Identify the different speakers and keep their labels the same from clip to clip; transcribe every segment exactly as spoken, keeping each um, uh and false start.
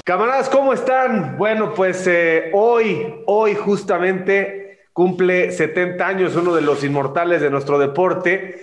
Speaker 1: Camaradas, ¿cómo están? Bueno, pues eh, hoy, hoy justamente cumple setenta años uno de los inmortales de nuestro deporte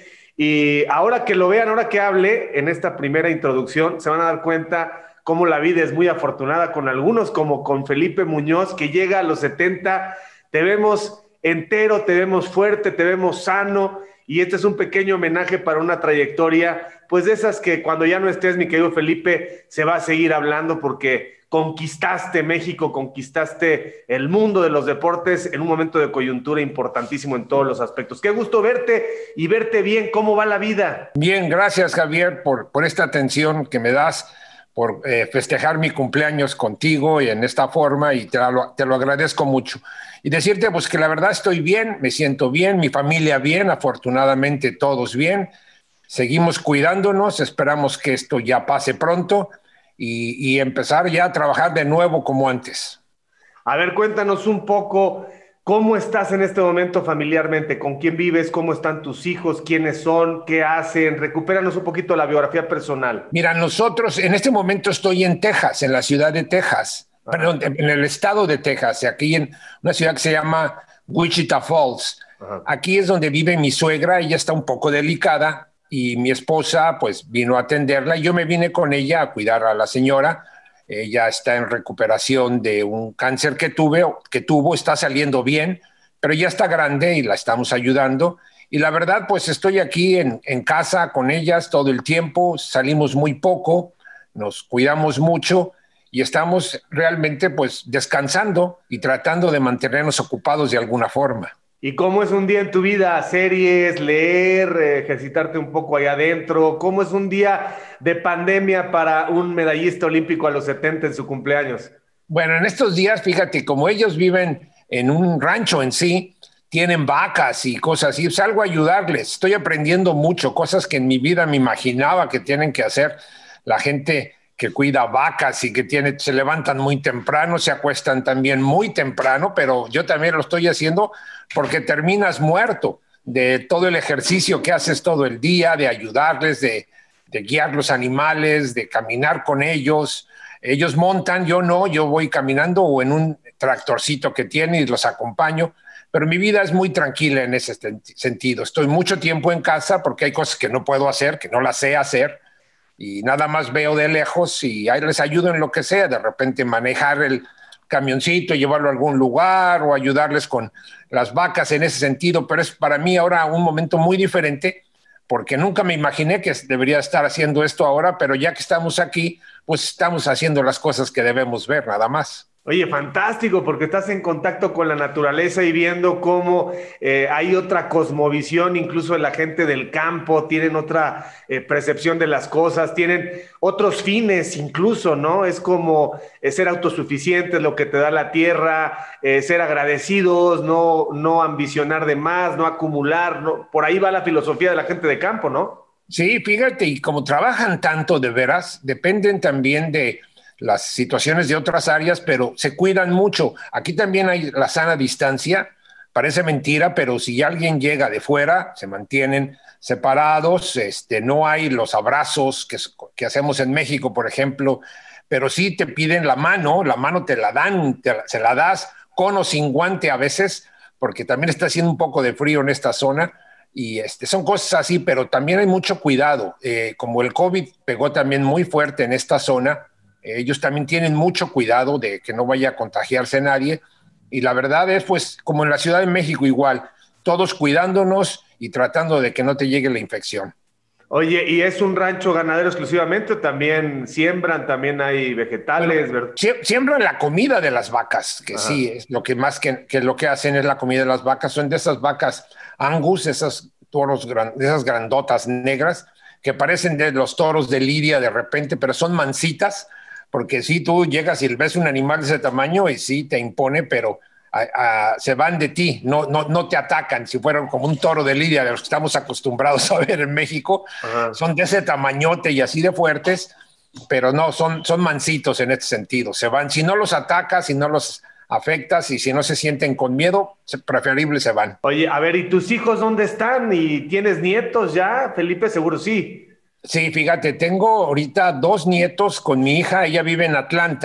Speaker 1: y ahora que lo vean, ahora que hable en esta primera introducción, se van a dar cuenta cómo la vida es muy afortunada con algunos, como con Felipe Muñoz, que llega a los setenta. Te vemos entero, te vemos fuerte, te vemos sano y este es un pequeño homenaje para una trayectoria, pues de esas que cuando ya no estés, mi querido Felipe, se va a seguir hablando porque conquistaste México, conquistaste el mundo de los deportes en un momento de coyuntura importantísimo en todos los aspectos. Qué gusto verte y verte bien. ¿Cómo va la vida?
Speaker 2: Bien, gracias Javier por, por esta atención que me das, por eh, festejar mi cumpleaños contigo y en esta forma, y te lo, te lo agradezco mucho. Y decirte pues que la verdad estoy bien, me siento bien, mi familia bien, afortunadamente todos bien, seguimos cuidándonos, esperamos que esto ya pase pronto y, y empezar ya a trabajar de nuevo como antes.
Speaker 1: A ver, cuéntanos un poco cómo estás en este momento familiarmente, con quién vives, cómo están tus hijos, quiénes son, qué hacen. Recupéranos un poquito la biografía personal.
Speaker 2: Mira, nosotros en este momento estoy en Texas, en la ciudad de Texas,
Speaker 1: Ajá,
Speaker 2: perdón, en el estado de Texas, aquí en una ciudad que se llama Wichita Falls.
Speaker 1: ajá.
Speaker 2: Aquí es donde vive mi suegra, ella está un poco delicada y mi esposa pues vino a atenderla y yo me vine con ella a cuidar a la señora. Ella está en recuperación de un cáncer que tuve, que tuvo, está saliendo bien, pero ya está grande y la estamos ayudando. Y la verdad, pues estoy aquí en, en casa con ellas todo el tiempo, salimos muy poco, nos cuidamos mucho y estamos realmente pues descansando y tratando de mantenernos ocupados de alguna forma.
Speaker 1: ¿Y cómo es un día en tu vida? ¿Series, leer, eh, ejercitarte un poco allá adentro? ¿Cómo es un día de pandemia para un medallista olímpico a los setenta en su cumpleaños?
Speaker 2: Bueno, en estos días, fíjate, como ellos viven en un rancho en sí, tienen vacas y cosas así, salgo a ayudarles. Estoy aprendiendo mucho, cosas que en mi vida me imaginaba que tienen que hacer. La gente que cuida vacas y que tiene, se levantan muy temprano, se acuestan también muy temprano, pero yo también lo estoy haciendo porque terminas muerto de todo el ejercicio que haces todo el día, de ayudarles, de, de guiar los animales, de caminar con ellos. Ellos montan, yo no, yo voy caminando o en un tractorcito que tiene y los acompaño, pero mi vida es muy tranquila en ese sentido. Estoy mucho tiempo en casa porque hay cosas que no puedo hacer, que no las sé hacer, y nada más veo de lejos y ahí les ayudo en lo que sea, de repente manejar el camioncito, llevarlo a algún lugar o ayudarles con las vacas en ese sentido, pero es para mí ahora un momento muy diferente porque nunca me imaginé que debería estar haciendo esto ahora, pero ya que estamos aquí, pues estamos haciendo las cosas que debemos ver, nada más.
Speaker 1: Oye, fantástico, porque estás en contacto con la naturaleza y viendo cómo eh, hay otra cosmovisión, incluso la gente del campo tienen otra eh, percepción de las cosas, tienen otros fines incluso, ¿no? Es como eh, ser autosuficientes, lo que te da la tierra, eh, ser agradecidos, no, no ambicionar de más, no acumular, ¿no? Por ahí va la filosofía de la gente de campo, ¿no?
Speaker 2: Sí, fíjate, y como trabajan tanto de veras, dependen también de las situaciones de otras áreas, pero se cuidan mucho. Aquí también hay la sana distancia, parece mentira, pero si alguien llega de fuera, se mantienen separados, este, no hay los abrazos que, que hacemos en México, por ejemplo, pero sí te piden la mano, la mano te la dan, te, se la das con o sin guante a veces, porque también está haciendo un poco de frío en esta zona, y este, son cosas así, pero también hay mucho cuidado. Eh, como el COVID pegó también muy fuerte en esta zona, eh, ellos también tienen mucho cuidado de que no vaya a contagiarse nadie. Y la verdad es, pues, como en la Ciudad de México igual, todos cuidándonos y tratando de que no te llegue la infección.
Speaker 1: Oye, ¿y es un rancho ganadero exclusivamente o también siembran, también hay
Speaker 2: Bueno,
Speaker 1: vegetales, verdad?
Speaker 2: sie- siembran la comida de las vacas, que
Speaker 1: Ajá.
Speaker 2: sí, es lo que más que, que lo que hacen es la comida de las vacas. Son de esas vacas Angus, esas toros, gran- esas grandotas negras, que parecen de los toros de Lidia de repente, pero son mansitas, porque si tú llegas y ves un animal de ese tamaño y sí te impone, pero a- a- se van de ti, no, no, no te atacan. Si fueran como un toro de Lidia de los que estamos acostumbrados a ver en México,
Speaker 1: Ajá.
Speaker 2: son de ese tamañote y así de fuertes, pero no, son, son mansitos en este sentido. Se van, si no los atacas, si no los afectas y si no se sienten con miedo, preferible se van.
Speaker 1: Oye, a ver, ¿y tus hijos dónde están? ¿Y tienes nietos ya? Felipe, seguro sí.
Speaker 2: Sí, fíjate, tengo ahorita dos nietos con mi hija, ella vive en Atlanta,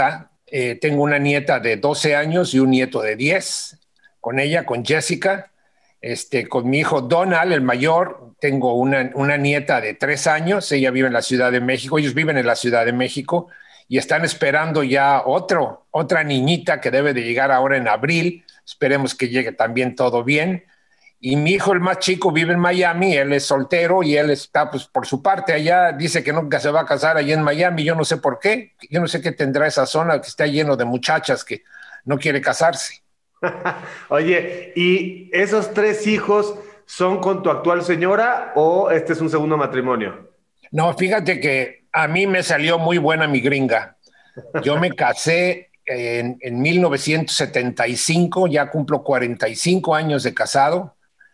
Speaker 2: Eh, tengo una nieta de doce años y un nieto de diez. Con ella, con Jessica. Este, con mi hijo Donald, el mayor, tengo una, una nieta de tres años. Ella vive en la Ciudad de México. Ellos viven en la Ciudad de México y están esperando ya otro, otra niñita que debe de llegar ahora en abril. Esperemos que llegue también todo bien. Y mi hijo, el más chico, vive en Miami. Él es soltero y él está, pues, por su parte allá. Dice que nunca se va a casar allá en Miami. Yo no sé por qué. Yo no sé qué tendrá esa zona que está lleno de muchachas que no quiere casarse.
Speaker 1: Oye, ¿y esos tres hijos son con tu actual señora o este es un segundo matrimonio?
Speaker 2: No, fíjate que a mí me salió muy buena mi gringa. Yo me casé en, en mil novecientos setenta y cinco, ya cumplo cuarenta y cinco años de casado.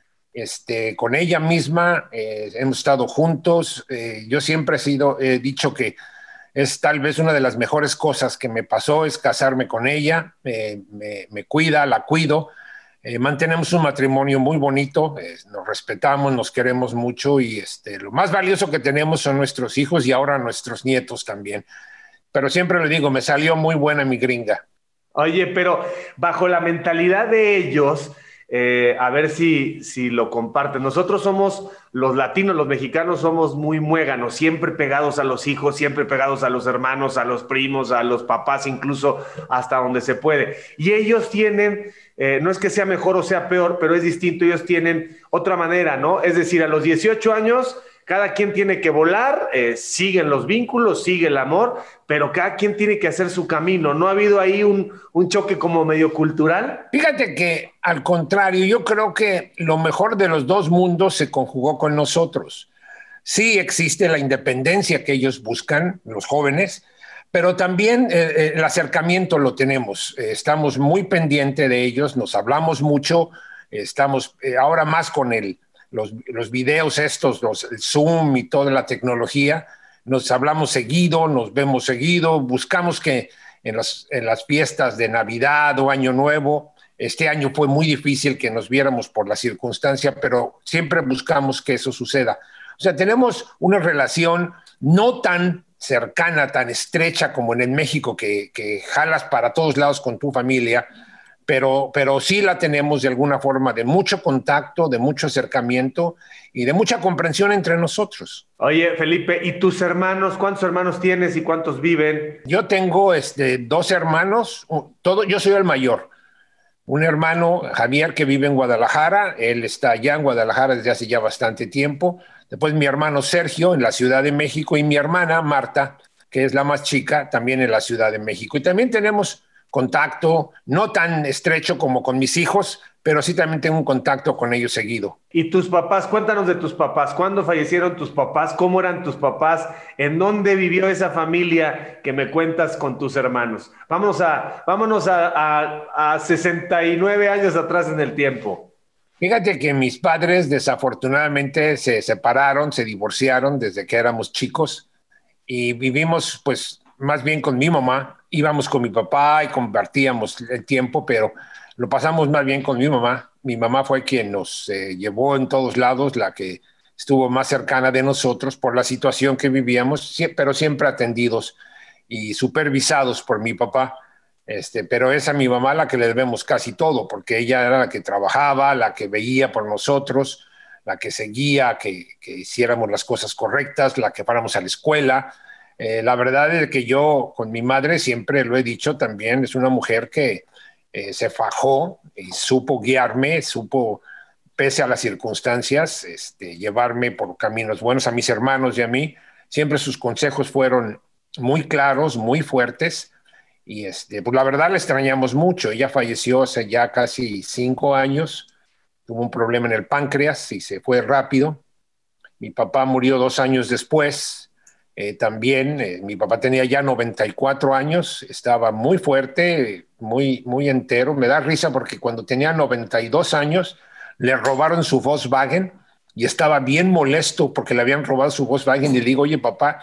Speaker 2: Este, con ella misma, eh, hemos estado juntos. Eh, yo siempre he sido, he dicho que es tal vez una de las mejores cosas que me pasó, es casarme con ella. Eh, me, me cuida, la cuido. Eh, mantenemos un matrimonio muy bonito, eh, nos respetamos, nos queremos mucho y este, lo más valioso que tenemos son nuestros hijos y ahora nuestros nietos también. Pero siempre le digo, me salió muy buena mi gringa.
Speaker 1: Oye, pero bajo la mentalidad de ellos, eh, a ver si, si lo comparten. Nosotros somos, los latinos, los mexicanos, somos muy muéganos, siempre pegados a los hijos, siempre pegados a los hermanos, a los primos, a los papás, incluso hasta donde se puede. Y ellos tienen, eh, no es que sea mejor o sea peor, pero es distinto, ellos tienen otra manera, ¿no? Es decir, a los dieciocho años cada quien tiene que volar, eh, siguen los vínculos, sigue el amor, pero cada quien tiene que hacer su camino. ¿No ha habido ahí un, un choque como medio cultural?
Speaker 2: Fíjate que al contrario, yo creo que lo mejor de los dos mundos se conjugó con nosotros. Sí existe la independencia que ellos buscan, los jóvenes, pero también eh, el acercamiento lo tenemos. Eh, estamos muy pendientes de ellos, nos hablamos mucho, eh, estamos eh, ahora más con el Los, los videos estos, los, el Zoom y toda la tecnología, nos hablamos seguido, nos vemos seguido, buscamos que en las, en las fiestas de Navidad o Año Nuevo, este año fue muy difícil que nos viéramos por la circunstancia, pero siempre buscamos que eso suceda. O sea, tenemos una relación no tan cercana, tan estrecha como en México, que, que jalas para todos lados con tu familia, Pero, pero sí la tenemos de alguna forma de mucho contacto, de mucho acercamiento y de mucha comprensión entre nosotros.
Speaker 1: Oye, Felipe, ¿y tus hermanos? ¿Cuántos hermanos tienes y cuántos viven?
Speaker 2: Yo tengo este, dos hermanos, todo, yo soy el mayor. Un hermano, Javier, que vive en Guadalajara, él está allá en Guadalajara desde hace ya bastante tiempo. Después mi hermano Sergio en la Ciudad de México y mi hermana Marta, que es la más chica, también en la Ciudad de México. Y también tenemos contacto, no tan estrecho como con mis hijos, pero sí también tengo un contacto con ellos seguido.
Speaker 1: ¿Y tus papás? Cuéntanos de tus papás. ¿Cuándo fallecieron tus papás? ¿Cómo eran tus papás? ¿En dónde vivió esa familia que me cuentas con tus hermanos? Vamos a, vámonos a, a, a sesenta y nueve años atrás en el tiempo.
Speaker 2: Fíjate que mis padres desafortunadamente se separaron, se divorciaron desde que éramos chicos y vivimos pues más bien con mi mamá. Íbamos con mi papá y compartíamos el tiempo, pero lo pasamos más bien con mi mamá. Mi mamá fue quien nos eh, llevó en todos lados, la que estuvo más cercana de nosotros por la situación que vivíamos, pero siempre atendidos y supervisados por mi papá. Este, pero es a mi mamá la que le debemos casi todo, porque ella era la que trabajaba, la que veía por nosotros, la que seguía que, que hiciéramos las cosas correctas, la que fuéramos a la escuela. Eh, la verdad es que yo con mi madre siempre lo he dicho también, es una mujer que eh, se fajó y supo guiarme, supo, pese a las circunstancias, este, llevarme por caminos buenos a mis hermanos y a mí. Siempre sus consejos fueron muy claros, muy fuertes y este, pues la verdad la extrañamos mucho. Ella falleció hace ya casi cinco años, tuvo un problema en el páncreas y se fue rápido. Mi papá murió dos años después. Eh, también eh, mi papá tenía ya noventa y cuatro años, estaba muy fuerte, muy, muy entero. Me da risa porque cuando tenía noventa y dos años le robaron su Volkswagen y estaba bien molesto porque le habían robado su Volkswagen y le digo, oye papá,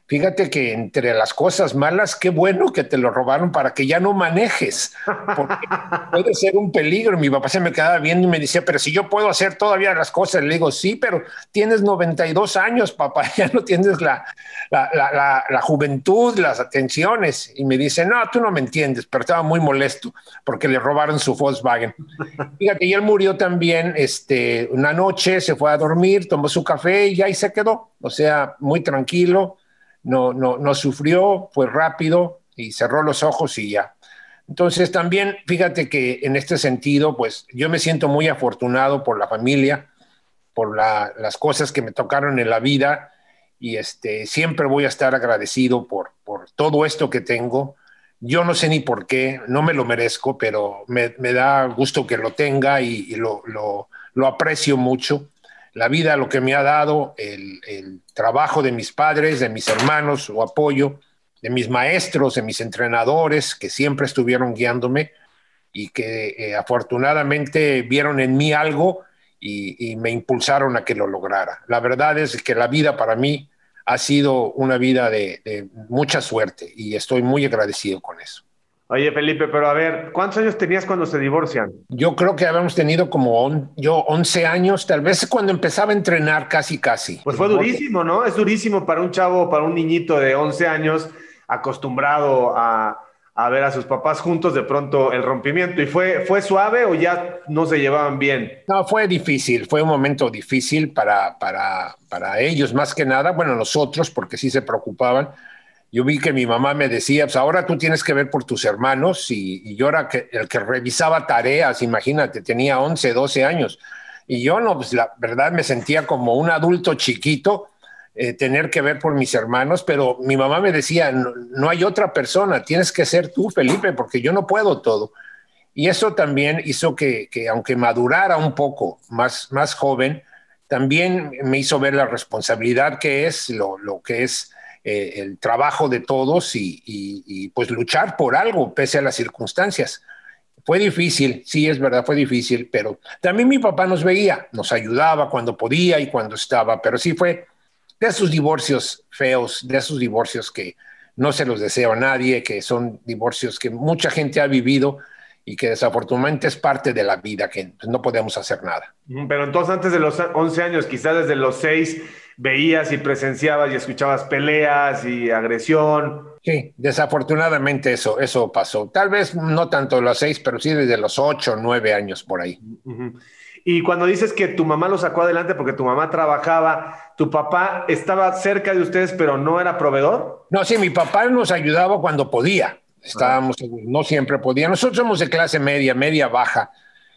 Speaker 2: Fíjate que entre las cosas malas, qué bueno que te lo robaron para que ya no manejes, porque puede ser un peligro. Mi papá se me quedaba viendo y me decía, pero si yo puedo hacer todavía las cosas. Le digo, sí, pero tienes noventa y dos años, papá, ya no tienes la, la, la, la, la juventud, las atenciones. Y me dice, no, tú no me entiendes, pero estaba muy molesto porque le robaron su Volkswagen. Fíjate, y él murió también este, una noche, se fue a dormir, tomó su café y ya ahí se quedó. O sea, muy tranquilo. No, no, no sufrió, fue rápido y cerró los ojos y ya. Entonces también, fíjate que en este sentido, pues yo me siento muy afortunado por la familia, por la, las cosas que me tocaron en la vida y este, siempre voy a estar agradecido por, por todo esto que tengo. Yo no sé ni por qué, no me lo merezco, pero me, me da gusto que lo tenga y, y lo, lo, lo aprecio mucho. La vida, lo que me ha dado, el, el trabajo de mis padres, de mis hermanos, su apoyo, de mis maestros, de mis entrenadores, que siempre estuvieron guiándome y que eh, afortunadamente vieron en mí algo y, y me impulsaron a que lo lograra. La verdad es que la vida para mí ha sido una vida de, de mucha suerte y estoy muy agradecido con eso.
Speaker 1: Oye, Felipe, pero a ver, ¿cuántos años tenías cuando se divorcian?
Speaker 2: Yo creo que habíamos tenido como on, yo once años, tal vez cuando empezaba a entrenar casi, casi.
Speaker 1: Pues fue durísimo, ¿no? Es durísimo para un chavo, para un niñito de once años, acostumbrado a, a ver a sus papás juntos, de pronto el rompimiento. ¿Y fue, fue suave o ya no se llevaban bien?
Speaker 2: No, fue difícil, fue un momento difícil para, para, para ellos más que nada, bueno, nosotros, porque sí se preocupaban. Yo vi que mi mamá me decía, pues ahora tú tienes que ver por tus hermanos y, y yo era que, el que revisaba tareas, imagínate, tenía once, doce años. Y yo no, pues la verdad me sentía como un adulto chiquito, eh, tener que ver por mis hermanos, pero mi mamá me decía, no, no hay otra persona, tienes que ser tú, Felipe, porque yo no puedo todo. Y eso también hizo que, que aunque madurara un poco más, más joven, también me hizo ver la responsabilidad que es, lo, lo que es eh, el trabajo de todos y, y, y pues luchar por algo pese a las circunstancias. Fue difícil, sí, es verdad, fue difícil, pero también mi papá nos veía, nos ayudaba cuando podía y cuando estaba, pero sí fue de esos divorcios feos, de esos divorcios que no se los deseo a nadie, que son divorcios que mucha gente ha vivido y que desafortunadamente es parte de la vida, que no podemos hacer nada.
Speaker 1: Pero entonces antes de los once años, quizás desde los seis, veías y presenciabas y escuchabas peleas y agresión.
Speaker 2: Sí, desafortunadamente eso, eso pasó. Tal vez no tanto los seis, pero sí desde los ocho, nueve años por ahí.
Speaker 1: Uh-huh. Y cuando dices que tu mamá lo sacó adelante porque tu mamá trabajaba, ¿tu papá estaba cerca de ustedes pero no era proveedor?
Speaker 2: No, sí, mi papá nos ayudaba cuando podía. Estábamos, ah. no siempre podía. Nosotros somos de clase media, media baja,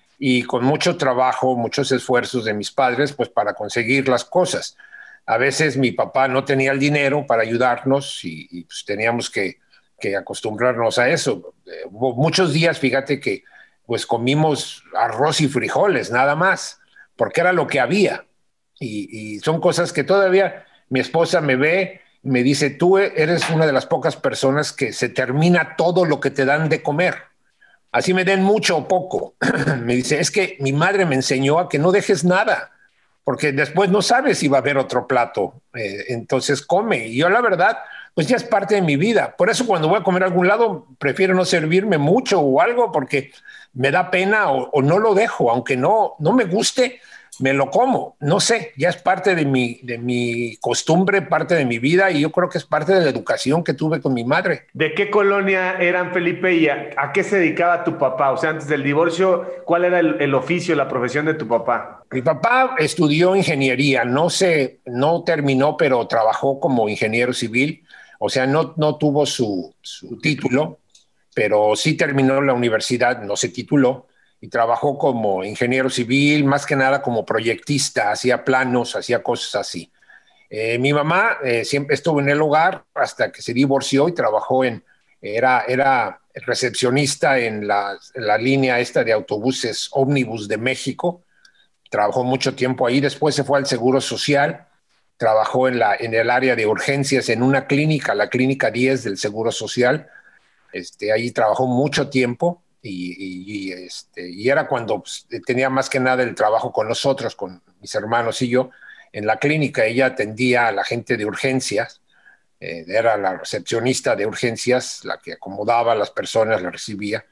Speaker 2: y con mucho trabajo, muchos esfuerzos de mis padres, pues para conseguir las cosas. A veces mi papá no tenía el dinero para ayudarnos y, y pues teníamos que, que acostumbrarnos a eso. Eh, hubo muchos días, fíjate que pues comimos arroz y frijoles, nada más, porque era lo que había. Y, y son cosas que todavía mi esposa me ve y me dice, tú eres una de las pocas personas que se termina todo lo que te dan de comer. Así me den mucho o poco. Me dice, es que mi madre me enseñó a que no dejes nada, porque después no sabes si va a haber otro plato. Eh, entonces come. Y yo la verdad, pues ya es parte de mi vida. Por eso cuando voy a comer a algún lado, prefiero no servirme mucho o algo, porque me da pena o, o no lo dejo. Aunque no, no me guste, me lo como. No sé, ya es parte de mi, de mi costumbre, parte de mi vida, y yo creo que es parte de la educación que tuve con mi madre.
Speaker 1: ¿De qué colonia eran, Felipe, y a, a qué se dedicaba tu papá? O sea, antes del divorcio, ¿cuál era el, el oficio, la profesión de tu papá?
Speaker 2: Mi papá estudió ingeniería, no se, no terminó, pero trabajó como ingeniero civil. O sea, no, no tuvo su, su título, pero sí terminó la universidad, no se tituló, y trabajó como ingeniero civil, más que nada como proyectista, hacía planos, hacía cosas así. Eh, mi mamá eh, siempre estuvo en el hogar hasta que se divorció y trabajó en, era, era recepcionista en la, en la línea esta de autobuses ómnibus de México. Trabajó mucho tiempo ahí, después se fue al Seguro Social, trabajó en, la, en el área de urgencias en una clínica, la Clínica diez del Seguro Social. Este, ahí trabajó mucho tiempo y, y, y, este, y era cuando pues, tenía más que nada el trabajo con nosotros, con mis hermanos y yo. En la clínica ella atendía a la gente de urgencias Eh, era la recepcionista de urgencias, la que acomodaba a las personas, la recibía.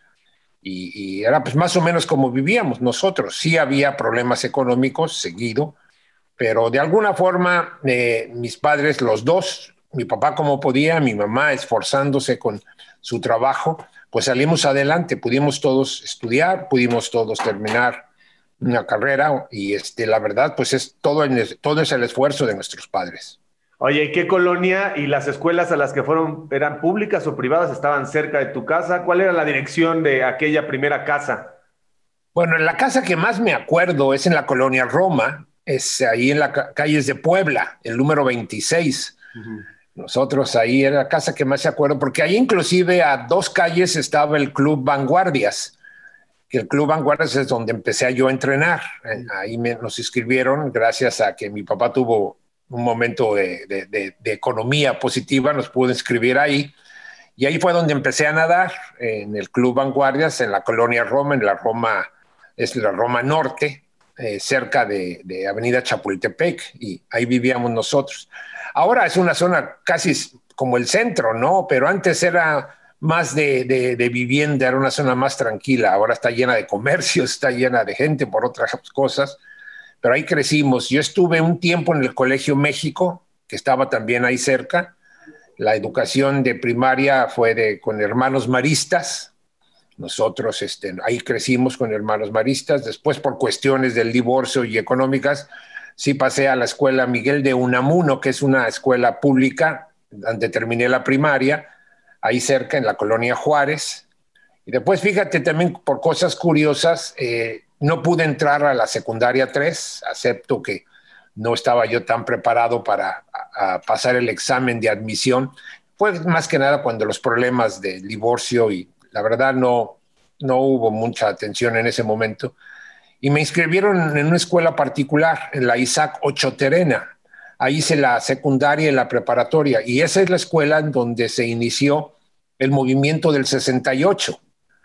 Speaker 2: Y, y era pues más o menos como vivíamos nosotros. Sí había problemas económicos seguido, pero de alguna forma eh, mis padres, los dos, mi papá como podía, mi mamá esforzándose con su trabajo, pues salimos adelante, pudimos todos estudiar, pudimos todos terminar una carrera y este, la verdad pues es todo, en el, todo es el esfuerzo de nuestros padres.
Speaker 1: Oye, ¿y qué colonia y las escuelas a las que fueron eran públicas o privadas? ¿Estaban cerca de tu casa? ¿Cuál era la dirección de aquella primera casa?
Speaker 2: Bueno, en la casa que más me acuerdo es en la colonia Roma, es ahí en las ca- calles de Puebla, el número veintiséis.
Speaker 1: Ujú.
Speaker 2: Nosotros ahí era la casa que más se acuerdo, porque ahí inclusive a dos calles estaba el Club Vanguardias, que el Club Vanguardias es donde empecé yo a entrenar. Eh, Ahí me, nos inscribieron gracias a que mi papá tuvo un momento de, de, de, de economía positiva, nos pudo inscribir ahí. Y ahí fue donde empecé a nadar, en el Club Vanguardias, en la colonia Roma, en la Roma, es la Roma Norte, eh, cerca de, de Avenida Chapultepec, y ahí vivíamos nosotros. Ahora es una zona casi como el centro, ¿no? Pero antes era más de, de, de vivienda, era una zona más tranquila. Ahora está llena de comercios, está llena de gente por otras cosas, pero ahí crecimos. Yo estuve un tiempo en el Colegio México, que estaba también ahí cerca. La educación de primaria fue de, con hermanos maristas. Nosotros este, ahí crecimos con hermanos maristas. Después, por cuestiones del divorcio y económicas, sí pasé a la escuela Miguel de Unamuno, que es una escuela pública, donde terminé la primaria, ahí cerca en la colonia Juárez. Y después, fíjate, también por cosas curiosas, eh, no pude entrar a la secundaria tres, acepto que no estaba yo tan preparado para a, a pasar el examen de admisión. Fue más que nada cuando los problemas de divorcio y la verdad no, no hubo mucha atención en ese momento. Y me inscribieron en una escuela particular, en la Isaac Ocho Terena. Ahí hice la secundaria y la preparatoria. Y esa es la escuela en donde se inició el movimiento del sesenta y ocho.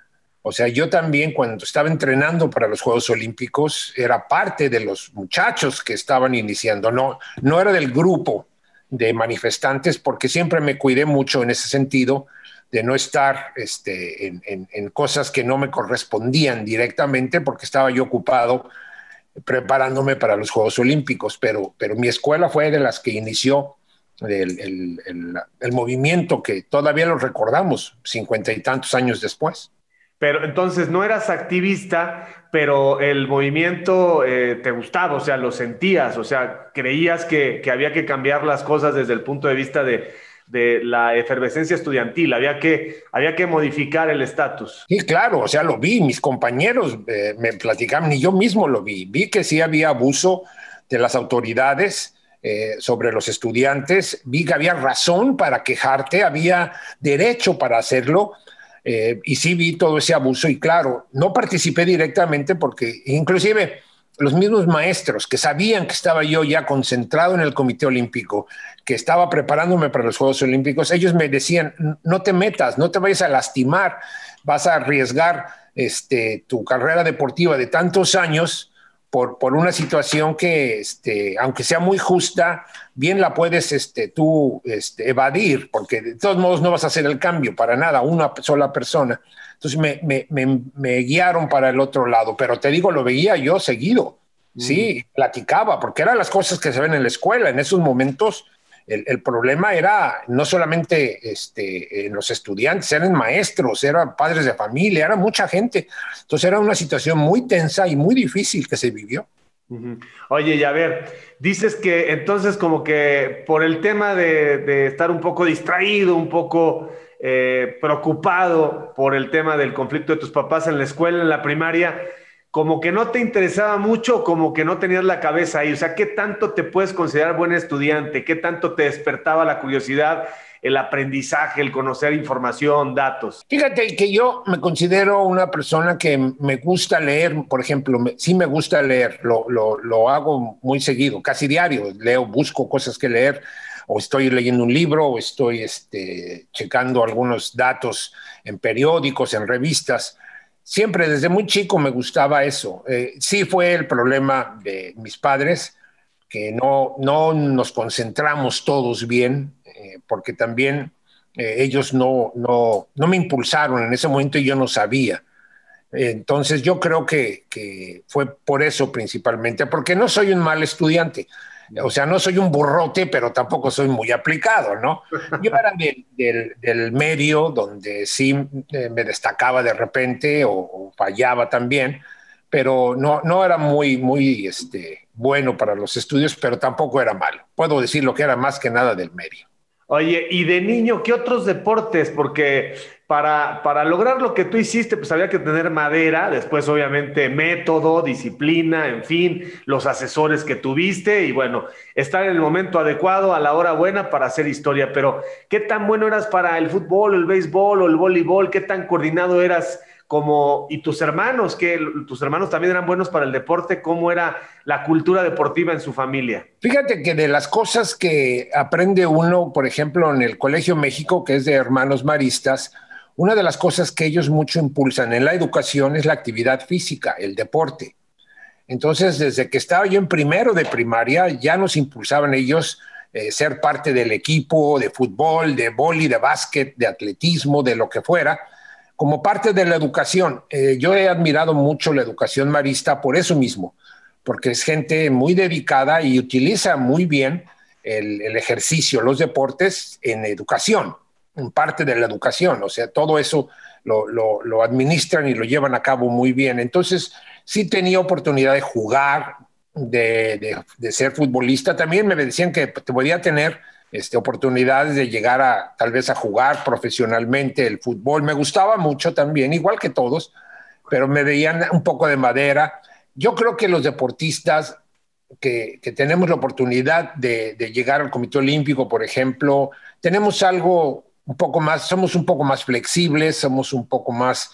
Speaker 2: O sea, yo también cuando estaba entrenando para los Juegos Olímpicos era parte de los muchachos que estaban iniciando. No, no era del grupo de manifestantes porque siempre me cuidé mucho en ese sentido de no estar este, en, en, en cosas que no me correspondían directamente porque estaba yo ocupado preparándome para los Juegos Olímpicos. Pero, pero mi escuela fue de las que inició el, el, el, el movimiento que todavía lo recordamos cincuenta y tantos años después.
Speaker 1: Pero entonces no eras activista, pero el movimiento eh, te gustaba, o sea, lo sentías, o sea, creías que, que había que cambiar las cosas desde el punto de vista de, de la efervescencia estudiantil, había que, había que modificar el estatus.
Speaker 2: Sí, claro, o sea, lo vi, mis compañeros eh, me platicaban y yo mismo lo vi. Vi que sí había abuso de las autoridades eh, sobre los estudiantes, vi que había razón para quejarte, había derecho para hacerlo. Eh, y sí vi todo ese abuso y claro, no participé directamente porque inclusive los mismos maestros que sabían que estaba yo ya concentrado en el Comité Olímpico, que estaba preparándome para los Juegos Olímpicos, ellos me decían, no te metas, no te vayas a lastimar, vas a arriesgar este, tu carrera deportiva de tantos años por, por una situación que, este, aunque sea muy justa, bien la puedes este, tú este, evadir, porque de todos modos no vas a hacer el cambio para nada, una sola persona. Entonces me, me, me, me guiaron para el otro lado, pero te digo, lo veía yo seguido, mm. sí, platicaba, porque eran las cosas que se ven en la escuela. En esos momentos el, el problema era no solamente este, en los estudiantes, eran maestros, eran padres de familia, era mucha gente. Entonces era una situación muy tensa y muy difícil que se vivió.
Speaker 1: Uh-huh. Oye, y a ver, dices que entonces como que por el tema de, de estar un poco distraído, un poco eh, preocupado por el tema del conflicto de tus papás en la escuela, en la primaria, como que no te interesaba mucho, como que no tenías la cabeza ahí. O sea, ¿qué tanto te puedes considerar buen estudiante? ¿Qué tanto te despertaba la curiosidad, el aprendizaje, el conocer información, datos?
Speaker 2: Fíjate que yo me considero una persona que me gusta leer, por ejemplo, me, sí me gusta leer, lo, lo, lo hago muy seguido, casi diario, leo, busco cosas que leer, o estoy leyendo un libro, o estoy este, checando algunos datos en periódicos, en revistas. Siempre desde muy chico me gustaba eso. Eh, sí fue el problema de mis padres, que no, no nos concentramos todos bien, eh, porque también eh, ellos no, no, no me impulsaron en ese momento y yo no sabía. Entonces yo creo que, que fue por eso principalmente, porque no soy un mal estudiante. O sea, no soy un burrote, pero tampoco soy muy aplicado, ¿no? Yo era del, del, del medio, donde sí eh, me destacaba de repente o, o fallaba también, pero no, no era muy, muy este, bueno para los estudios, pero tampoco era malo. Puedo decir lo que era más que nada del medio.
Speaker 1: Oye, y de niño, ¿qué otros deportes? Porque para, para lograr lo que tú hiciste, pues había que tener madera, después obviamente método, disciplina, en fin, los asesores que tuviste y bueno, estar en el momento adecuado, a la hora buena para hacer historia. Pero, ¿qué tan bueno eras para el fútbol, o el béisbol o el voleibol? ¿Qué tan coordinado eras como, y tus hermanos, que tus hermanos también eran buenos para el deporte? ¿Cómo era la cultura deportiva en su familia?
Speaker 2: Fíjate que de las cosas que aprende uno, por ejemplo, en el Colegio México, que es de hermanos maristas, una de las cosas que ellos mucho impulsan en la educación es la actividad física, el deporte. Entonces, desde que estaba yo en primero de primaria, ya nos impulsaban ellos eh, ser parte del equipo de fútbol, de vóley, de básquet, de atletismo, de lo que fuera, como parte de la educación. Eh, yo he admirado mucho la educación marista por eso mismo, porque es gente muy dedicada y utiliza muy bien el, el ejercicio, los deportes en educación, en parte de la educación. O sea, todo eso lo, lo, lo administran y lo llevan a cabo muy bien. Entonces, sí tenía oportunidad de jugar, de, de, de ser futbolista. También me decían que podía tener este, oportunidades de llegar a tal vez a jugar profesionalmente el fútbol. Me gustaba mucho también, igual que todos, pero me veían un poco de madera. Yo creo que los deportistas que, que tenemos la oportunidad de, de llegar al Comité Olímpico, por ejemplo, tenemos algo un poco más, somos un poco más flexibles, somos un poco más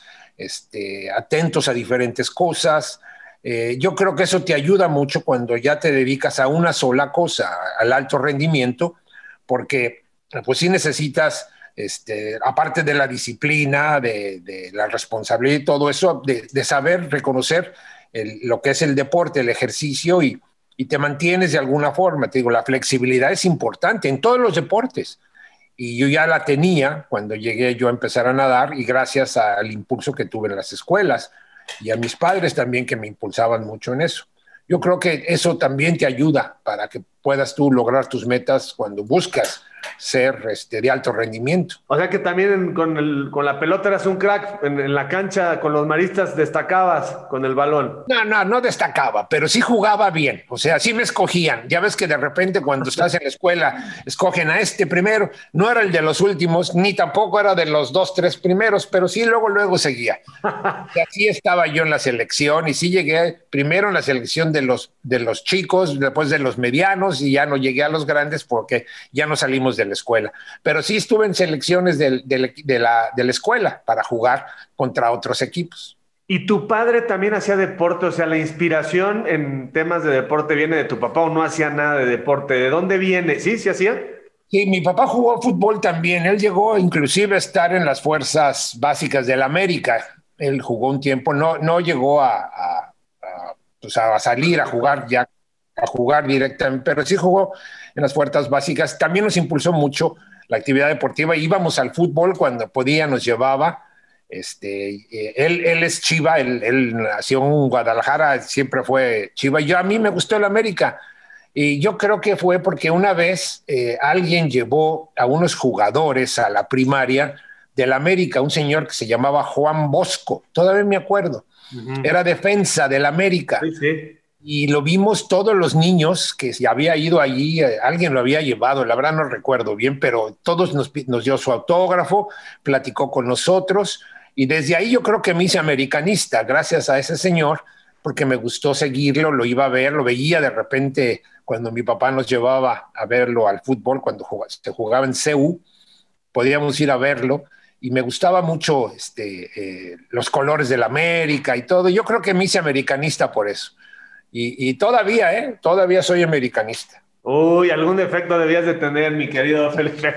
Speaker 2: este, atentos a diferentes cosas. Eh, yo creo que eso te ayuda mucho cuando ya te dedicas a una sola cosa, al alto rendimiento, porque pues sí necesitas, este, aparte de la disciplina, de, de la responsabilidad y todo eso, de, de saber reconocer el, lo que es el deporte, el ejercicio y, y te mantienes de alguna forma. Te digo, la flexibilidad es importante en todos los deportes. Y yo ya la tenía cuando llegué yo a empezar a nadar y gracias al impulso que tuve en las escuelas y a mis padres también que me impulsaban mucho en eso. Yo creo que eso también te ayuda para que puedas tú lograr tus metas cuando buscas ser este, de alto rendimiento.
Speaker 1: O sea que también con, el, con la pelota eras un crack, en, en la cancha con los maristas destacabas con el balón.
Speaker 2: No, no, no destacaba, pero sí jugaba bien, o sea, sí me escogían. Ya ves que de repente cuando estás en la escuela escogen a este primero, no era el de los últimos, ni tampoco era de los dos, tres primeros, pero sí luego, luego seguía. Y así estaba yo en la selección y sí llegué primero en la selección de los, de los chicos, después de los medianos y ya no llegué a los grandes porque ya no salimos de la escuela, pero sí estuve en selecciones de, de, de, la, de la escuela para jugar contra otros equipos.
Speaker 1: ¿Y tu padre también hacía deporte? O sea, la inspiración en temas de deporte viene de tu papá o no hacía nada de deporte. ¿De dónde viene? ¿Sí? ¿Sí hacía?
Speaker 2: Sí, mi papá jugó fútbol también. Él llegó inclusive a estar en las fuerzas básicas del América. Él jugó un tiempo, no, no llegó a, a, a, pues a salir a jugar ya, a jugar directamente, pero sí jugó en las fuerzas básicas. También nos impulsó mucho la actividad deportiva. Íbamos al fútbol cuando podía, nos llevaba. Este, eh, él, él es Chiva, él, él nació en Guadalajara, siempre fue Chiva. Yo, a mí me gustó el América y yo creo que fue porque una vez eh, alguien llevó a unos jugadores a la primaria del América, un señor que se llamaba Juan Bosco, todavía me acuerdo, uh-huh. Era defensa del América.
Speaker 1: Sí, sí.
Speaker 2: Y lo vimos todos los niños que se había ido allí, eh, alguien lo había llevado, la verdad no recuerdo bien, pero todos nos, nos dio su autógrafo, platicó con nosotros y desde ahí yo creo que me hice americanista gracias a ese señor porque me gustó seguirlo, lo iba a ver, lo veía de repente cuando mi papá nos llevaba a verlo al fútbol, cuando jugaba, se jugaba en C U, podíamos ir a verlo y me gustaba mucho este, eh, los colores del América y todo. Yo creo que me hice americanista por eso. Y, y todavía, ¿eh? Todavía soy americanista.
Speaker 1: Uy, algún defecto debías de tener, mi querido Felipe.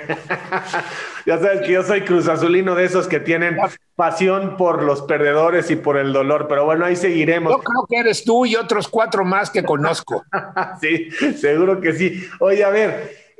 Speaker 1: Ya sabes que yo soy cruzazulino de esos que tienen pasión por los perdedores y por el dolor, pero bueno, ahí seguiremos.
Speaker 2: Yo creo que eres tú y otros cuatro más que conozco.
Speaker 1: Sí, seguro que sí. Oye, a ver,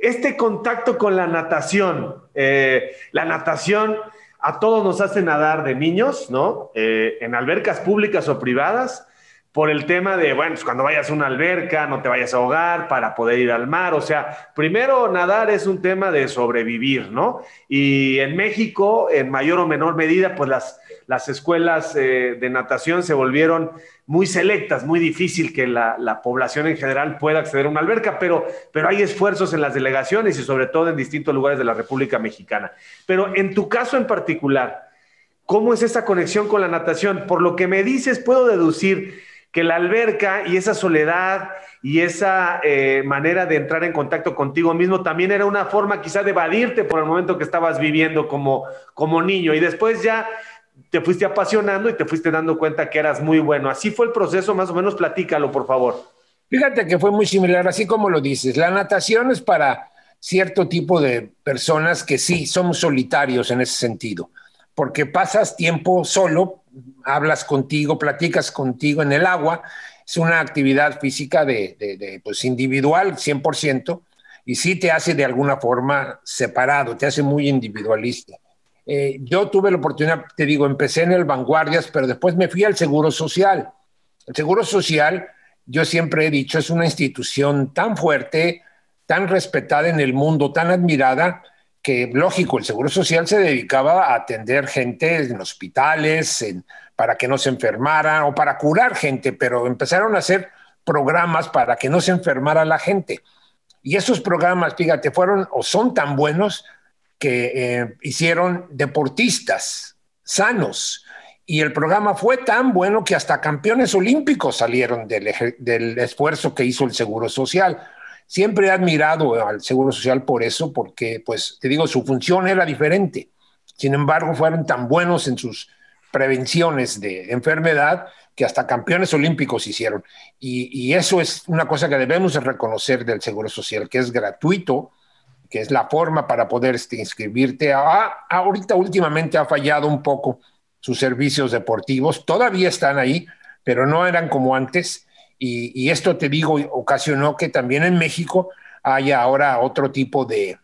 Speaker 1: este contacto con la natación, eh, la natación a todos nos hace nadar de niños, ¿no? Eh, en albercas públicas o privadas, por el tema de, bueno, pues cuando vayas a una alberca no te vayas a ahogar para poder ir al mar. O sea, primero nadar es un tema de sobrevivir, ¿no? Y en México, en mayor o menor medida, pues las, las escuelas eh, de natación se volvieron muy selectas, muy difícil que la, la población en general pueda acceder a una alberca, pero, pero hay esfuerzos en las delegaciones y sobre todo en distintos lugares de la República Mexicana. Pero en tu caso en particular, ¿cómo es esa conexión con la natación? Por lo que me dices, puedo deducir que la alberca y esa soledad y esa eh, manera de entrar en contacto contigo mismo también era una forma quizá de evadirte por el momento que estabas viviendo como, como niño, y después ya te fuiste apasionando y te fuiste dando cuenta que eras muy bueno. ¿Así fue el proceso? Más o menos, platícalo, por favor.
Speaker 2: Fíjate que fue muy similar, así como lo dices. La natación es para cierto tipo de personas que sí, somos solitarios en ese sentido, porque pasas tiempo solo, hablas contigo, platicas contigo en el agua. Es una actividad física de, de, de pues individual, cien por ciento, y sí te hace de alguna forma separado, te hace muy individualista. Eh, yo tuve la oportunidad, te digo, empecé en el Vanguardias, pero después me fui al Seguro Social. El Seguro Social, yo siempre he dicho, es una institución tan fuerte, tan respetada en el mundo, tan admirada, que lógico, el Seguro Social se dedicaba a atender gente en hospitales, en, para que no se enfermara o para curar gente, pero empezaron a hacer programas para que no se enfermara la gente. Y esos programas, fíjate, fueron o son tan buenos que eh, hicieron deportistas sanos. Y el programa fue tan bueno que hasta campeones olímpicos salieron del, del esfuerzo que hizo el Seguro Social. Siempre he admirado al Seguro Social por eso, porque, pues, te digo, su función era diferente. Sin embargo, fueron tan buenos en sus prevenciones de enfermedad que hasta campeones olímpicos hicieron. Y, y eso es una cosa que debemos de reconocer del Seguro Social, que es gratuito, que es la forma para poder este, inscribirte. Ah, ahorita últimamente ha fallado un poco sus servicios deportivos. Todavía están ahí, pero no eran como antes. Y, y esto, te digo, ocasionó que también en México haya ahora otro tipo de,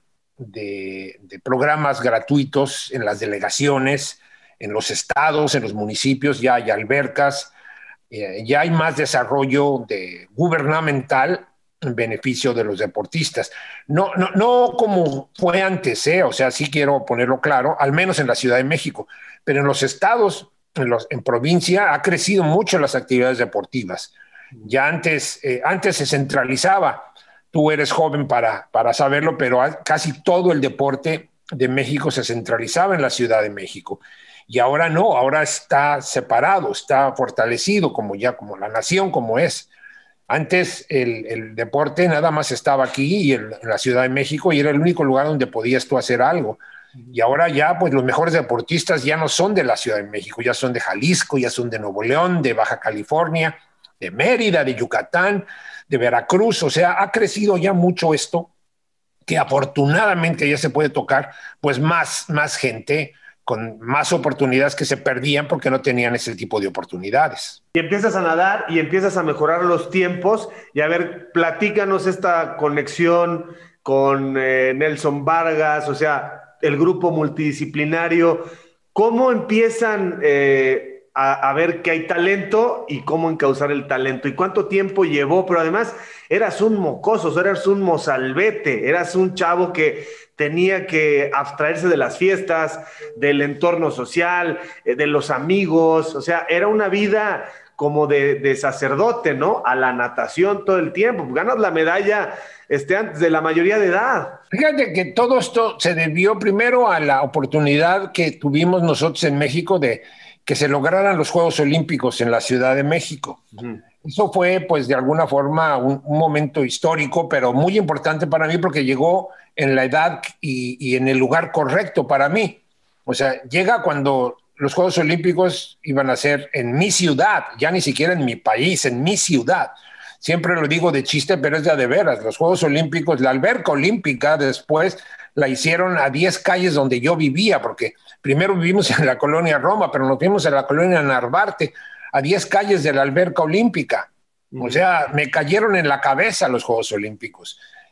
Speaker 2: de, de programas gratuitos en las delegaciones, en los estados, en los municipios. Ya hay albercas, eh, ya hay más desarrollo de, gubernamental en beneficio de los deportistas. No, no, no como fue antes, ¿eh? O sea, sí quiero ponerlo claro, al menos en la Ciudad de México, pero en los estados, en, los, en provincia, ha crecido mucho las actividades deportivas. Ya antes, eh, antes se centralizaba, tú eres joven para, para saberlo, pero casi todo el deporte de México se centralizaba en la Ciudad de México. Y ahora no, ahora está separado, está fortalecido como ya, como la nación, como es. Antes el, el deporte nada más estaba aquí y el, en la Ciudad de México, y era el único lugar donde podías tú hacer algo. Y ahora ya, pues los mejores deportistas ya no son de la Ciudad de México, ya son de Jalisco, ya son de Nuevo León, de Baja California, de Mérida, de Yucatán, de Veracruz. O sea, ha crecido ya mucho esto, que afortunadamente ya se puede tocar pues más, más gente con más oportunidades que se perdían porque no tenían ese tipo de oportunidades.
Speaker 1: Y empiezas a nadar y empiezas a mejorar los tiempos. Y a ver, platícanos esta conexión con eh, Nelson Vargas, o sea, el grupo multidisciplinario. ¿Cómo empiezan eh, a, a ver que hay talento y cómo encauzar el talento? ¿Y cuánto tiempo llevó? Pero además, eras un mocoso, eras un mozalbete, eras un chavo que tenía que abstraerse de las fiestas, del entorno social, de los amigos. O sea, era una vida como de, de sacerdote, ¿no? A la natación todo el tiempo. Ganas la medalla este, antes de la mayoría de edad.
Speaker 2: Fíjate que todo esto se debió primero a la oportunidad que tuvimos nosotros en México de que se lograran los Juegos Olímpicos en la Ciudad de México. Uh-huh. Eso fue, pues, de alguna forma un, un momento histórico, pero muy importante para mí porque llegó en la edad y, y en el lugar correcto para mí. O sea, llega cuando los Juegos Olímpicos iban a ser en mi ciudad, ya ni siquiera en mi país, en mi ciudad. Siempre lo digo de chiste, pero es de a de veras. Los Juegos Olímpicos, la alberca olímpica después la hicieron a diez calles donde yo vivía, porque primero vivimos en la colonia Roma, pero nos fuimos a la colonia Narvarte, a diez calles de la alberca olímpica. O sea, me cayeron en la cabeza los Juegos Olímpicos.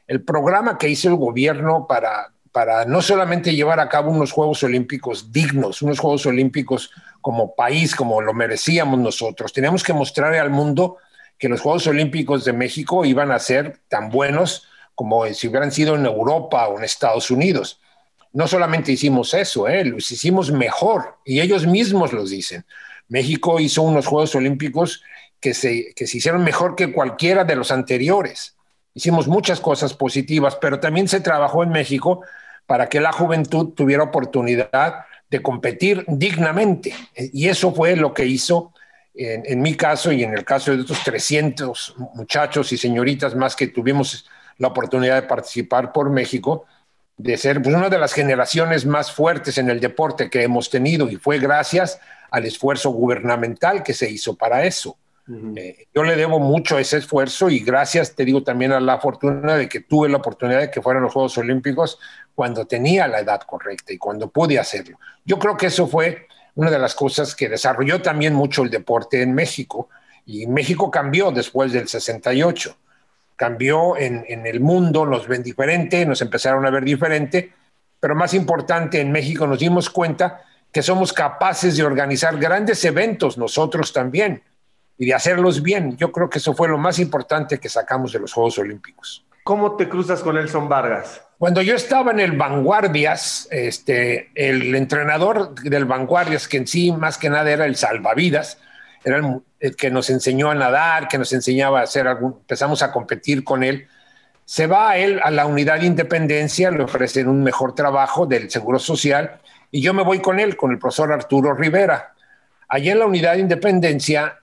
Speaker 2: el programa que hizo el gobierno para, para no solamente llevar a cabo unos Juegos Olímpicos dignos, unos Juegos Olímpicos como país, como lo merecíamos nosotros. Teníamos que mostrarle al mundo que los Juegos Olímpicos de México iban a ser tan buenos como si hubieran sido en Europa o en Estados Unidos. No solamente hicimos eso, ¿eh? Los hicimos mejor, y ellos mismos los dicen. México hizo unos Juegos Olímpicos que se, que se hicieron mejor que cualquiera de los anteriores. Hicimos muchas cosas positivas, pero también se trabajó en México para que la juventud tuviera oportunidad de competir dignamente. Y eso fue lo que hizo, en, en mi caso y en el caso de otros trescientos muchachos y señoritas más que tuvimos la oportunidad de participar por México, de ser pues, una de las generaciones más fuertes en el deporte que hemos tenido, y fue gracias al esfuerzo gubernamental que se hizo para eso. Uh-huh. Eh, yo le debo mucho a ese esfuerzo, y gracias, te digo, también a la fortuna de que tuve la oportunidad de que fueran los Juegos Olímpicos cuando tenía la edad correcta y cuando pude hacerlo. Yo creo que eso fue una de las cosas que desarrolló también mucho el deporte en México, y México cambió después del sesenta y ocho. Cambió en, en el mundo, nos ven diferente, nos empezaron a ver diferente, pero más importante, en México nos dimos cuenta que somos capaces de organizar grandes eventos nosotros también, y de hacerlos bien. Yo creo que eso fue lo más importante que sacamos de los Juegos Olímpicos.
Speaker 1: ¿Cómo te cruzas con Nelson Vargas?
Speaker 2: Cuando yo estaba en el Vanguardias, este, el entrenador del Vanguardias, que en sí más que nada era el salvavidas, era el, el que nos enseñó a nadar, que nos enseñaba a hacer algún, empezamos a competir con él. Se va a él a la Unidad de Independencia, le ofrecen un mejor trabajo del Seguro Social, y yo me voy con él, con el profesor Arturo Rivera. Allí en la Unidad de Independencia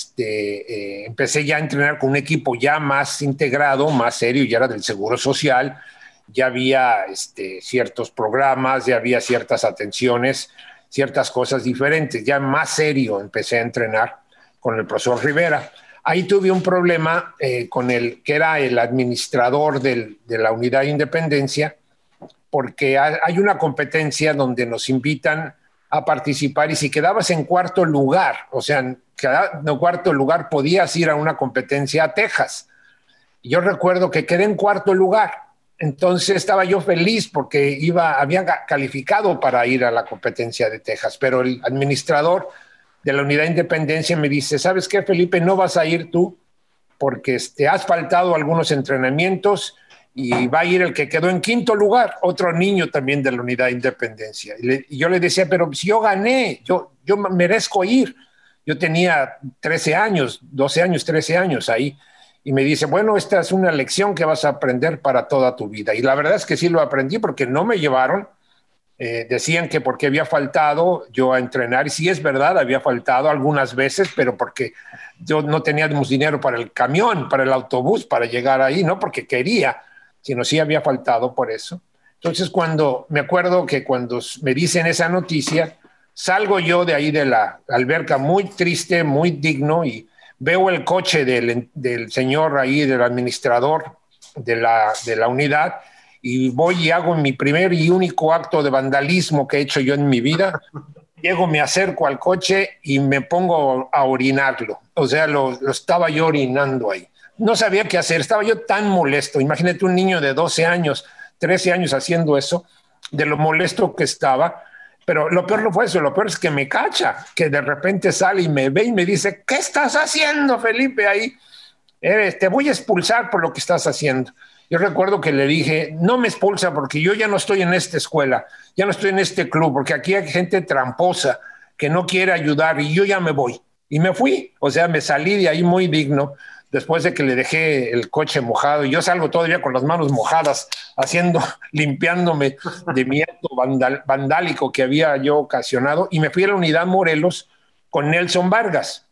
Speaker 2: este, eh, empecé ya a entrenar con un equipo ya más integrado, más serio, ya era del Seguro Social, ya había este, ciertos programas, ya había ciertas atenciones, ciertas cosas diferentes, ya más serio empecé a entrenar con el profesor Rivera. Ahí tuve un problema eh, con el que era el administrador del, de la Unidad de Independencia, porque hay una competencia donde nos invitan a participar, y si quedabas en cuarto lugar, o sea, en cuarto lugar podías ir a una competencia a Texas. Y yo recuerdo que quedé en cuarto lugar. Entonces estaba yo feliz porque iba, había calificado para ir a la competencia de Texas, pero el administrador de la Unidad de Independencia me dice, ¿sabes qué, Felipe? No vas a ir tú porque te has faltado algunos entrenamientos, y va a ir el que quedó en quinto lugar, otro niño también de la Unidad de Independencia. Y, le, y yo le decía, pero si yo gané, yo, yo merezco ir. Yo tenía trece años, doce años, trece años ahí. Y me dice, bueno, esta es una lección que vas a aprender para toda tu vida. Y la verdad es que sí lo aprendí, porque no me llevaron. Eh, decían que porque había faltado yo a entrenar, y sí es verdad, había faltado algunas veces, pero porque yo no teníamos dinero para el camión, para el autobús, para llegar ahí, no porque quería, sino sí había faltado por eso. Entonces, cuando me acuerdo que cuando me dicen esa noticia, salgo yo de ahí de la alberca muy triste, muy digno, y veo el coche del, del señor ahí, del administrador de la, de la unidad, y voy y hago mi primer y único acto de vandalismo que he hecho yo en mi vida. Llego, me acerco al coche y me pongo a orinarlo. O sea, lo, lo estaba yo orinando ahí. No sabía qué hacer, estaba yo tan molesto. Imagínate un niño de doce años, trece años haciendo eso, de lo molesto que estaba. Pero lo peor no fue eso, lo peor es que me cacha, que de repente sale y me ve y me dice, ¿qué estás haciendo, Felipe, ahí? Eh, te voy a expulsar por lo que estás haciendo. Yo recuerdo que le dije, no me expulsa porque yo ya no estoy en esta escuela, ya no estoy en este club, porque aquí hay gente tramposa que no quiere ayudar, y yo ya me voy. Y me fui, o sea, me salí de ahí muy digno, después de que le dejé el coche mojado, y yo salgo todavía con las manos mojadas, haciendo, limpiándome de mi acto vandal, vandálico que había yo ocasionado, y me fui a la Unidad Morelos con Nelson Vargas.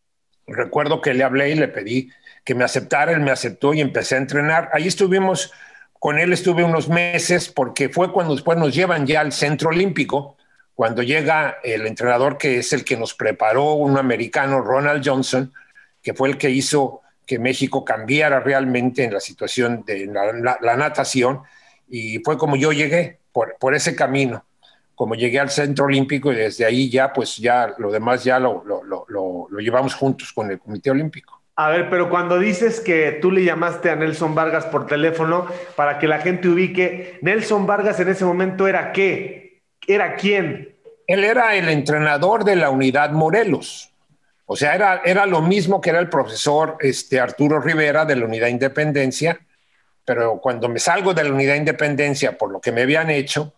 Speaker 2: Recuerdo que le hablé y le pedí que me aceptara, él me aceptó y empecé a entrenar. Ahí estuvimos, con él estuve unos meses, porque fue cuando después nos llevan ya al Centro Olímpico, cuando llega el entrenador que es el que nos preparó, un americano, Ronald Johnson, que fue el que hizo que México cambiara realmente en la situación de la, la, la natación, y fue como yo llegué, por, por ese camino, como llegué al Centro Olímpico, y desde ahí ya, pues ya lo demás ya lo, lo, lo, lo, lo llevamos juntos con el Comité Olímpico.
Speaker 1: A ver, pero cuando dices que tú le llamaste a Nelson Vargas por teléfono para que la gente ubique, ¿Nelson Vargas en ese momento era qué? ¿Era quién?
Speaker 2: Él era el entrenador de la Unidad Morelos. O sea, era, era lo mismo que era el profesor este, Arturo Rivera de la Unidad Independencia, pero cuando me salgo de la Unidad Independencia por lo que me habían hecho,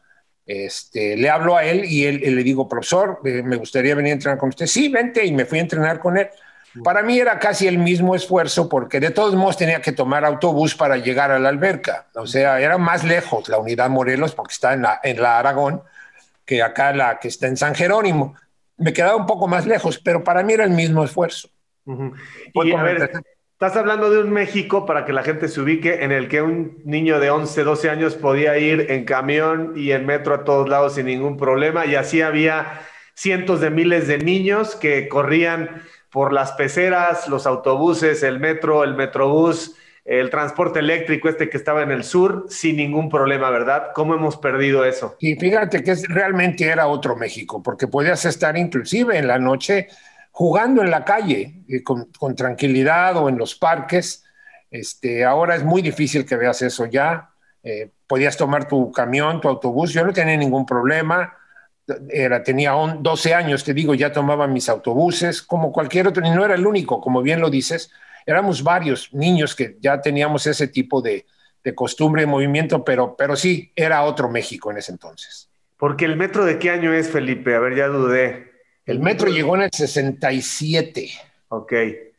Speaker 2: este, le hablo a él y, él, y le digo, profesor, eh, me gustaría venir a entrenar con usted. Sí, vente, y me fui a entrenar con él. Para mí era casi el mismo esfuerzo porque de todos modos tenía que tomar autobús para llegar a la alberca. O sea, era más lejos la Unidad Morelos porque está en la, en la Aragón que acá la que está en San Jerónimo. Me quedaba un poco más lejos, pero para mí era el mismo esfuerzo.
Speaker 1: Uh-huh. Y a ver, empecé. Estás hablando de un México, para que la gente se ubique, en el que un niño de once, doce años podía ir en camión y en metro a todos lados sin ningún problema, y así había cientos de miles de niños que corrían por las peceras, los autobuses, el metro, el metrobús, el transporte eléctrico este que estaba en el sur, sin ningún problema, ¿verdad? ¿Cómo hemos perdido eso?
Speaker 2: Y fíjate que realmente era otro México, porque podías estar inclusive en la noche jugando en la calle, eh, con, con tranquilidad o en los parques. Este, ahora es muy difícil que veas eso ya. Eh, podías tomar tu camión, tu autobús, yo no tenía ningún problema. Era, tenía doce años, te digo, ya tomaba mis autobuses, como cualquier otro, y no era el único, como bien lo dices, éramos varios niños que ya teníamos ese tipo de, de costumbre y movimiento, pero, pero sí, era otro México en ese entonces.
Speaker 1: Porque el metro, ¿de qué año es, Felipe? A ver, ya dudé.
Speaker 2: El, el metro, metro llegó en el sesenta y siete.
Speaker 1: Ok,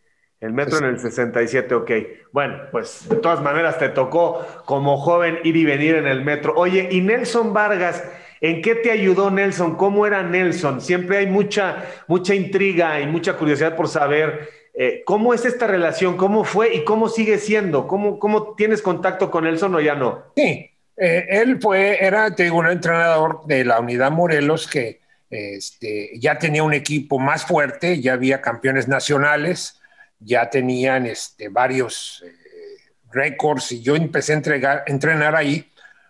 Speaker 1: el metro en el sesenta y siete, ok. Bueno, pues de todas maneras te tocó como joven ir y venir en el metro. Oye, y Nelson Vargas, ¿en qué te ayudó Nelson? ¿Cómo era Nelson? Siempre hay mucha, mucha intriga y mucha curiosidad por saber eh, cómo es esta relación, cómo fue y cómo sigue siendo. ¿Cómo, cómo tienes contacto con Nelson o ya no?
Speaker 2: Sí, eh, él fue, era, te digo, un entrenador de la Unidad Morelos que este, ya tenía un equipo más fuerte, ya había campeones nacionales, ya tenían este, varios eh, récords y yo empecé a entregar, entrenar ahí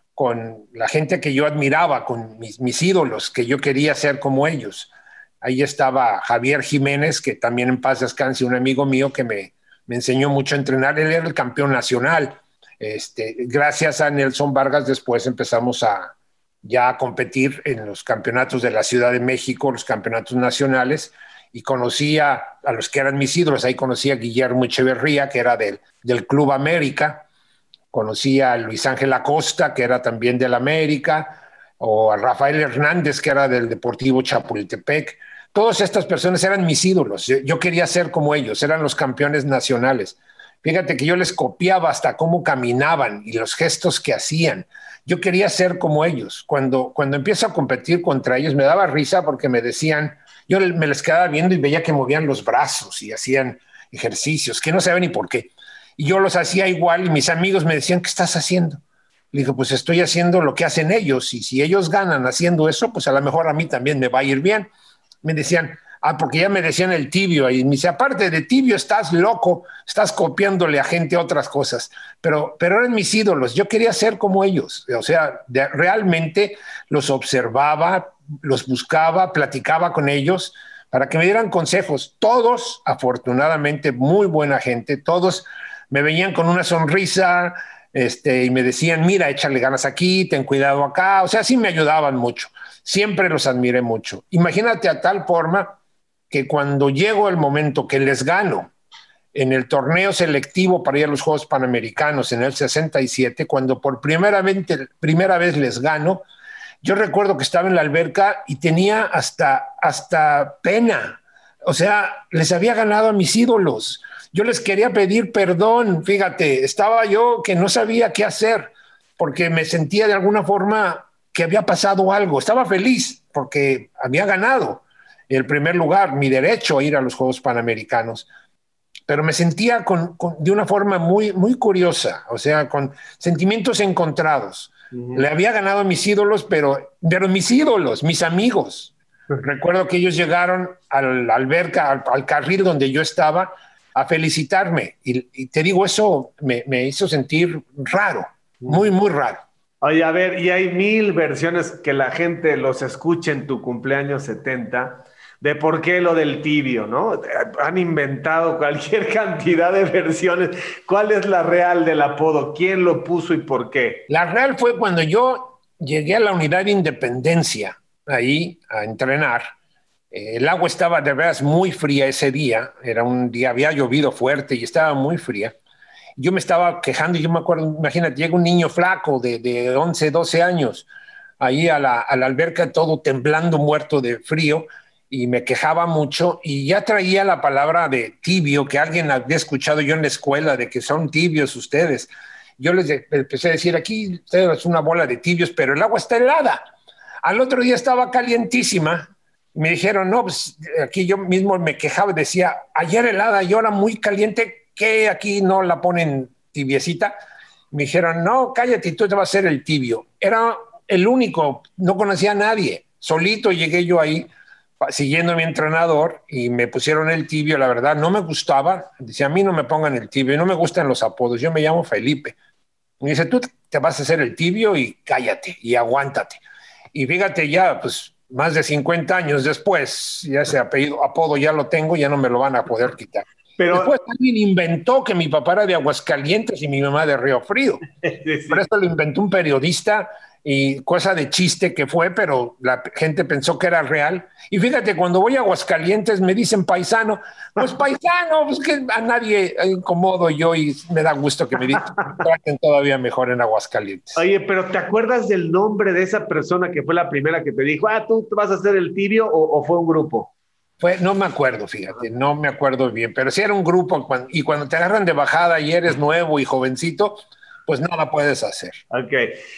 Speaker 2: con la gente que yo admiraba, con mis, mis ídolos, que yo quería ser como ellos. Ahí estaba Javier Jiménez, que también en paz descanse, un amigo mío que me, me enseñó mucho a entrenar. Él era el campeón nacional. Este, gracias a Nelson Vargas después empezamos a ya a competir en los campeonatos de la Ciudad de México, los campeonatos nacionales, y conocí a, a los que eran mis ídolos. Ahí conocí a Guillermo Echeverría, que era del, del Club América. Conocí a Luis Ángel Acosta, que era también del América, o a Rafael Hernández, que era del Deportivo Chapultepec. Todas estas personas eran mis ídolos. Yo, yo quería ser como ellos, eran los campeones nacionales. Fíjate que yo les copiaba hasta cómo caminaban y los gestos que hacían. Yo quería ser como ellos. Cuando, cuando empiezo a competir contra ellos, me daba risa porque me decían, yo me les quedaba viendo y veía que movían los brazos y hacían ejercicios, que no sabía ni por qué. Y yo los hacía igual y mis amigos me decían, ¿qué estás haciendo? Le dije, pues estoy haciendo lo que hacen ellos y si ellos ganan haciendo eso, pues a lo mejor a mí también me va a ir bien. Me decían, ah, porque ya me decían el tibio y me dice, aparte de tibio estás loco, estás copiándole a gente otras cosas, pero, pero eran mis ídolos, yo quería ser como ellos, o sea, de, realmente los observaba, los buscaba, platicaba con ellos para que me dieran consejos. Todos, afortunadamente, muy buena gente, todos me veían con una sonrisa este, y me decían, mira, échale ganas aquí, ten cuidado acá. O sea, sí me ayudaban mucho. Siempre los admiré mucho. Imagínate a tal forma que cuando llegó el momento que les gano en el torneo selectivo para ir a los Juegos Panamericanos en el sesenta y siete, cuando por primera vez, primera vez les gano, yo recuerdo que estaba en la alberca y tenía hasta, hasta pena. O sea, les había ganado a mis ídolos. Yo les quería pedir perdón, fíjate, estaba yo que no sabía qué hacer, porque me sentía de alguna forma que había pasado algo. Estaba feliz porque había ganado el primer lugar, mi derecho a ir a los Juegos Panamericanos, pero me sentía con, con, de una forma muy, muy curiosa, o sea, con sentimientos encontrados. Uh-huh. Le había ganado a mis ídolos, pero, pero mis ídolos, mis amigos. Uh-huh. Recuerdo que ellos llegaron a la alberca, al, al carril donde yo estaba, a felicitarme. Y, y te digo, eso me, me hizo sentir raro, muy, muy raro.
Speaker 1: Oye, a ver, y hay mil versiones que la gente los escuche en tu cumpleaños setenta, de por qué lo del tibio, ¿no? Han inventado cualquier cantidad de versiones. ¿Cuál es la real del apodo? ¿Quién lo puso y por qué?
Speaker 2: La real fue cuando yo llegué a la unidad de Independencia, ahí a entrenar. Eh, el agua estaba de veras muy fría ese día, era un día, había llovido fuerte y estaba muy fría. Yo me estaba quejando y yo me acuerdo, imagínate, llega un niño flaco de, de once, doce años, ahí a la, a la alberca todo temblando, muerto de frío, y me quejaba mucho y ya traía la palabra de tibio, que alguien había escuchado yo en la escuela, de que son tibios ustedes. Yo les empecé a decir, aquí es una bola de tibios, pero el agua está helada. Al otro día estaba calientísima. Me dijeron, no, pues aquí yo mismo me quejaba, decía, ayer helada y ahora muy caliente, ¿qué aquí no la ponen tibiecita? Me dijeron, no, cállate, tú te vas a hacer el tibio. Era el único, no conocía a nadie. Solito llegué yo ahí, siguiendo a mi entrenador, y me pusieron el tibio. La verdad, no me gustaba. Decía, a mí no me pongan el tibio, no me gustan los apodos. Yo me llamo Felipe. Me dice, tú te vas a hacer el tibio y cállate y aguántate. Y fíjate, ya, pues, más de cincuenta años después, ya ese apellido, apodo ya lo tengo, ya no me lo van a poder quitar. Pero después alguien inventó que mi papá era de Aguascalientes y mi mamá de Río Frío. Sí, sí. Por eso lo inventó un periodista y cosa de chiste que fue, pero la gente pensó que era real. Y fíjate, cuando voy a Aguascalientes me dicen paisano. Pues paisano, pues que a nadie incomodo yo y me da gusto que me traten todavía mejor en Aguascalientes.
Speaker 1: Oye, pero ¿te acuerdas del nombre de esa persona que fue la primera que te dijo, ah, tú vas a hacer el tibio, o, o fue un grupo?
Speaker 2: Fue, no me acuerdo, fíjate, no me acuerdo bien, pero sí era un grupo, y cuando te agarran de bajada y eres nuevo y jovencito, pues nada puedes hacer.
Speaker 1: Ok.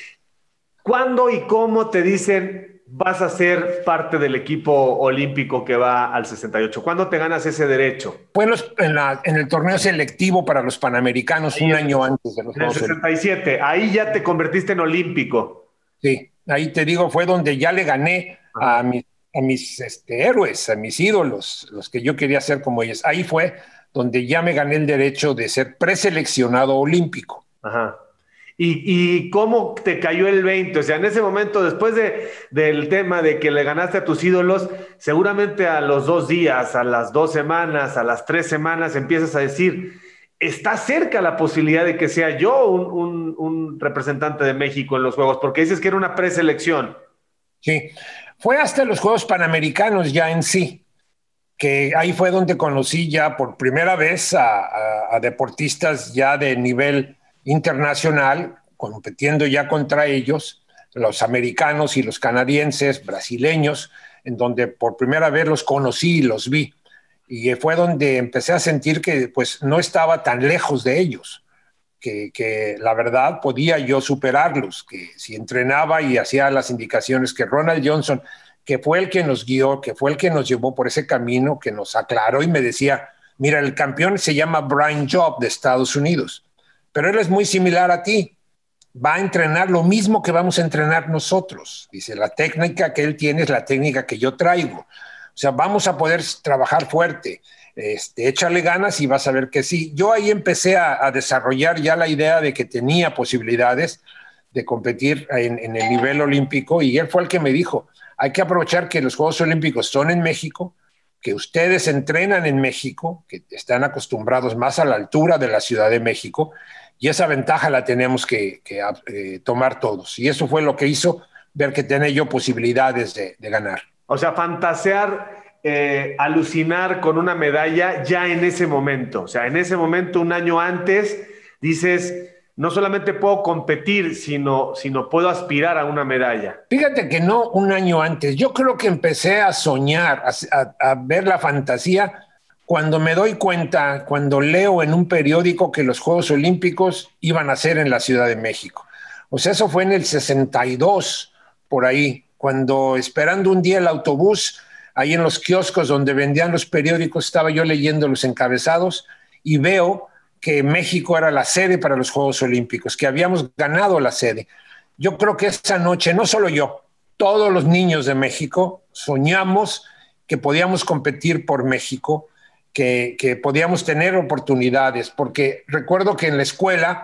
Speaker 1: ¿Cuándo y cómo te dicen vas a ser parte del equipo olímpico que va al sesenta y ocho? ¿Cuándo te ganas ese derecho?
Speaker 2: Fue en, la, en el torneo selectivo para los Panamericanos, ahí un año antes de los
Speaker 1: Juegos. En el sesenta y siete, ahí ya te convertiste en olímpico.
Speaker 2: Sí, ahí te digo, fue donde ya le gané Ajá. a mis, a mis este, héroes, a mis ídolos, los que yo quería ser como ellos. Ahí fue donde ya me gané el derecho de ser preseleccionado olímpico.
Speaker 1: Ajá. ¿Y, ¿Y cómo te cayó el veinte? O sea, en ese momento, después de, del tema de que le ganaste a tus ídolos, seguramente a los dos días, a las dos semanas, a las tres semanas, empiezas a decir, está cerca la posibilidad de que sea yo un, un, un representante de México en los Juegos, porque dices que era una preselección.
Speaker 2: Sí, fue hasta los Juegos Panamericanos ya en sí, que ahí fue donde conocí ya por primera vez a, a, a deportistas ya de nivel internacional, compitiendo ya contra ellos, los americanos y los canadienses, brasileños, en donde por primera vez los conocí y los vi. Y fue donde empecé a sentir que pues no estaba tan lejos de ellos, que, que la verdad podía yo superarlos, que si entrenaba y hacía las indicaciones que Ronald Johnson, que fue el que nos guió, que fue el que nos llevó por ese camino, que nos aclaró y me decía, mira, el campeón se llama Brian Job de Estados Unidos, pero él es muy similar a ti, va a entrenar lo mismo que vamos a entrenar nosotros. Dice, la técnica que él tiene es la técnica que yo traigo. O sea, vamos a poder trabajar fuerte, este, échale ganas y vas a ver que sí. Yo ahí empecé a, a desarrollar ya la idea de que tenía posibilidades de competir en, en el nivel olímpico, y él fue el que me dijo, hay que aprovechar que los Juegos Olímpicos son en México, que ustedes entrenan en México, que están acostumbrados más a la altura de la Ciudad de México, y esa ventaja la tenemos que, que eh, tomar todos. Y eso fue lo que hizo ver que tenía yo posibilidades de, de ganar.
Speaker 1: O sea, fantasear, eh, alucinar con una medalla ya en ese momento. O sea, en ese momento, un año antes, dices, no solamente puedo competir, sino, sino puedo aspirar a una medalla.
Speaker 2: Fíjate que no un año antes. Yo creo que empecé a soñar, a, a, a ver la fantasía cuando me doy cuenta, cuando leo en un periódico que los Juegos Olímpicos iban a ser en la Ciudad de México. O sea, eso fue en el sesenta y dos, por ahí, cuando esperando un día el autobús, ahí en los kioscos donde vendían los periódicos, estaba yo leyendo los encabezados y veo que México era la sede para los Juegos Olímpicos, que habíamos ganado la sede. Yo creo que esa noche, no solo yo, todos los niños de México soñamos que podíamos competir por México, que, que podíamos tener oportunidades, porque recuerdo que en la escuela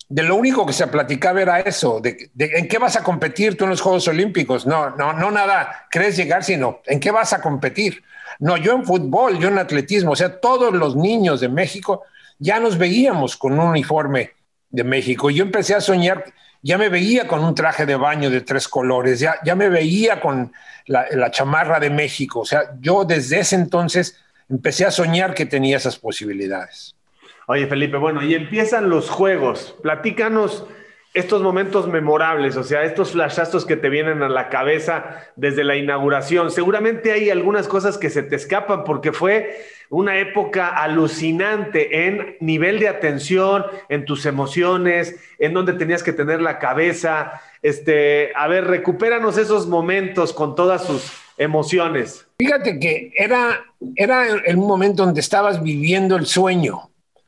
Speaker 2: de lo único que se platicaba era eso, de, de en qué vas a competir tú en los Juegos Olímpicos. No, no, no nada, crees llegar, sino en qué vas a competir. No, yo en fútbol, yo en atletismo, o sea, todos los niños de México ya nos veíamos con un uniforme de México. Yo empecé a soñar, ya me veía con un traje de baño de tres colores, ya, ya me veía con la, la chamarra de México. O sea, yo desde ese entonces empecé a soñar que tenía esas posibilidades.
Speaker 1: Oye, Felipe, bueno, y empiezan los juegos. Platícanos estos momentos memorables, o sea, estos flashazos que te vienen a la cabeza desde la inauguración. Seguramente hay algunas cosas que se te escapan porque fue una época alucinante en nivel de atención, en tus emociones, en donde tenías que tener la cabeza. Este, a ver, recupéranos esos momentos con todas sus emociones.
Speaker 2: Fíjate que era, era el momento donde estabas viviendo el sueño.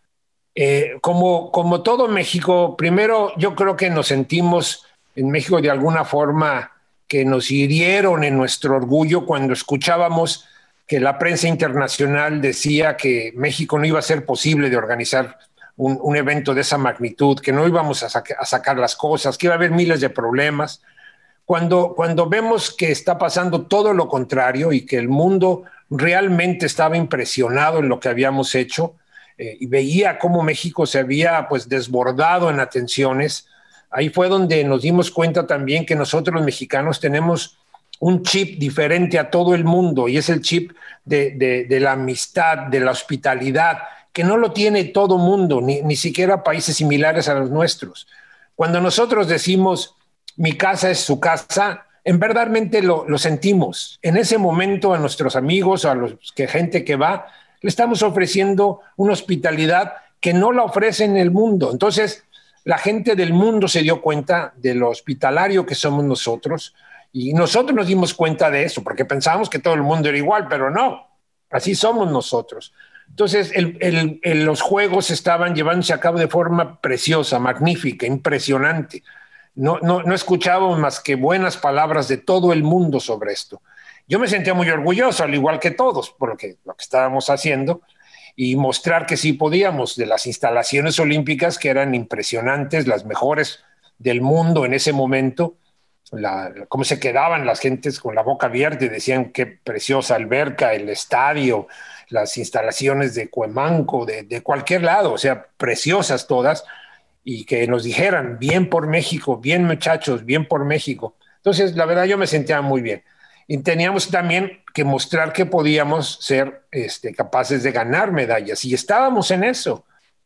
Speaker 2: Eh, como, como todo México, primero yo creo que nos sentimos en México de alguna forma que nos hirieron en nuestro orgullo cuando escuchábamos que la prensa internacional decía que México no iba a ser posible de organizar un, un evento de esa magnitud, que no íbamos a, saca, a sacar las cosas, que iba a haber miles de problemas. Cuando, cuando vemos que está pasando todo lo contrario y que el mundo realmente estaba impresionado en lo que habíamos hecho, Eh, y veía cómo México se había pues desbordado en atenciones, ahí fue donde nos dimos cuenta también que nosotros los mexicanos tenemos un chip diferente a todo el mundo, y es el chip de, de, de la amistad, de la hospitalidad, que no lo tiene todo mundo, ni, ni siquiera países similares a los nuestros. Cuando nosotros decimos mi casa es su casa, en verdaderamente lo, lo sentimos. En ese momento a nuestros amigos, a los que gente que va, le estamos ofreciendo una hospitalidad que no la ofrece en el mundo. Entonces, la gente del mundo se dio cuenta de lo hospitalario que somos nosotros, y nosotros nos dimos cuenta de eso, porque pensábamos que todo el mundo era igual, pero no, así somos nosotros. Entonces, el, el, el, los juegos estaban llevándose a cabo de forma preciosa, magnífica, impresionante. No, no, no escuchábamos más que buenas palabras de todo el mundo sobre esto. Yo me sentía muy orgulloso, al igual que todos, por lo que, lo que estábamos haciendo, y mostrar que sí podíamos, de las instalaciones olímpicas que eran impresionantes, las mejores del mundo en ese momento, la, cómo se quedaban las gentes con la boca abierta y decían qué preciosa alberca, el estadio, las instalaciones de Cuemanco, de, de cualquier lado, o sea, preciosas todas, y que nos dijeran, bien por México, bien muchachos, bien por México. Entonces, la verdad, yo me sentía muy bien. Y teníamos también que mostrar que podíamos ser este, capaces de ganar medallas, y estábamos en eso.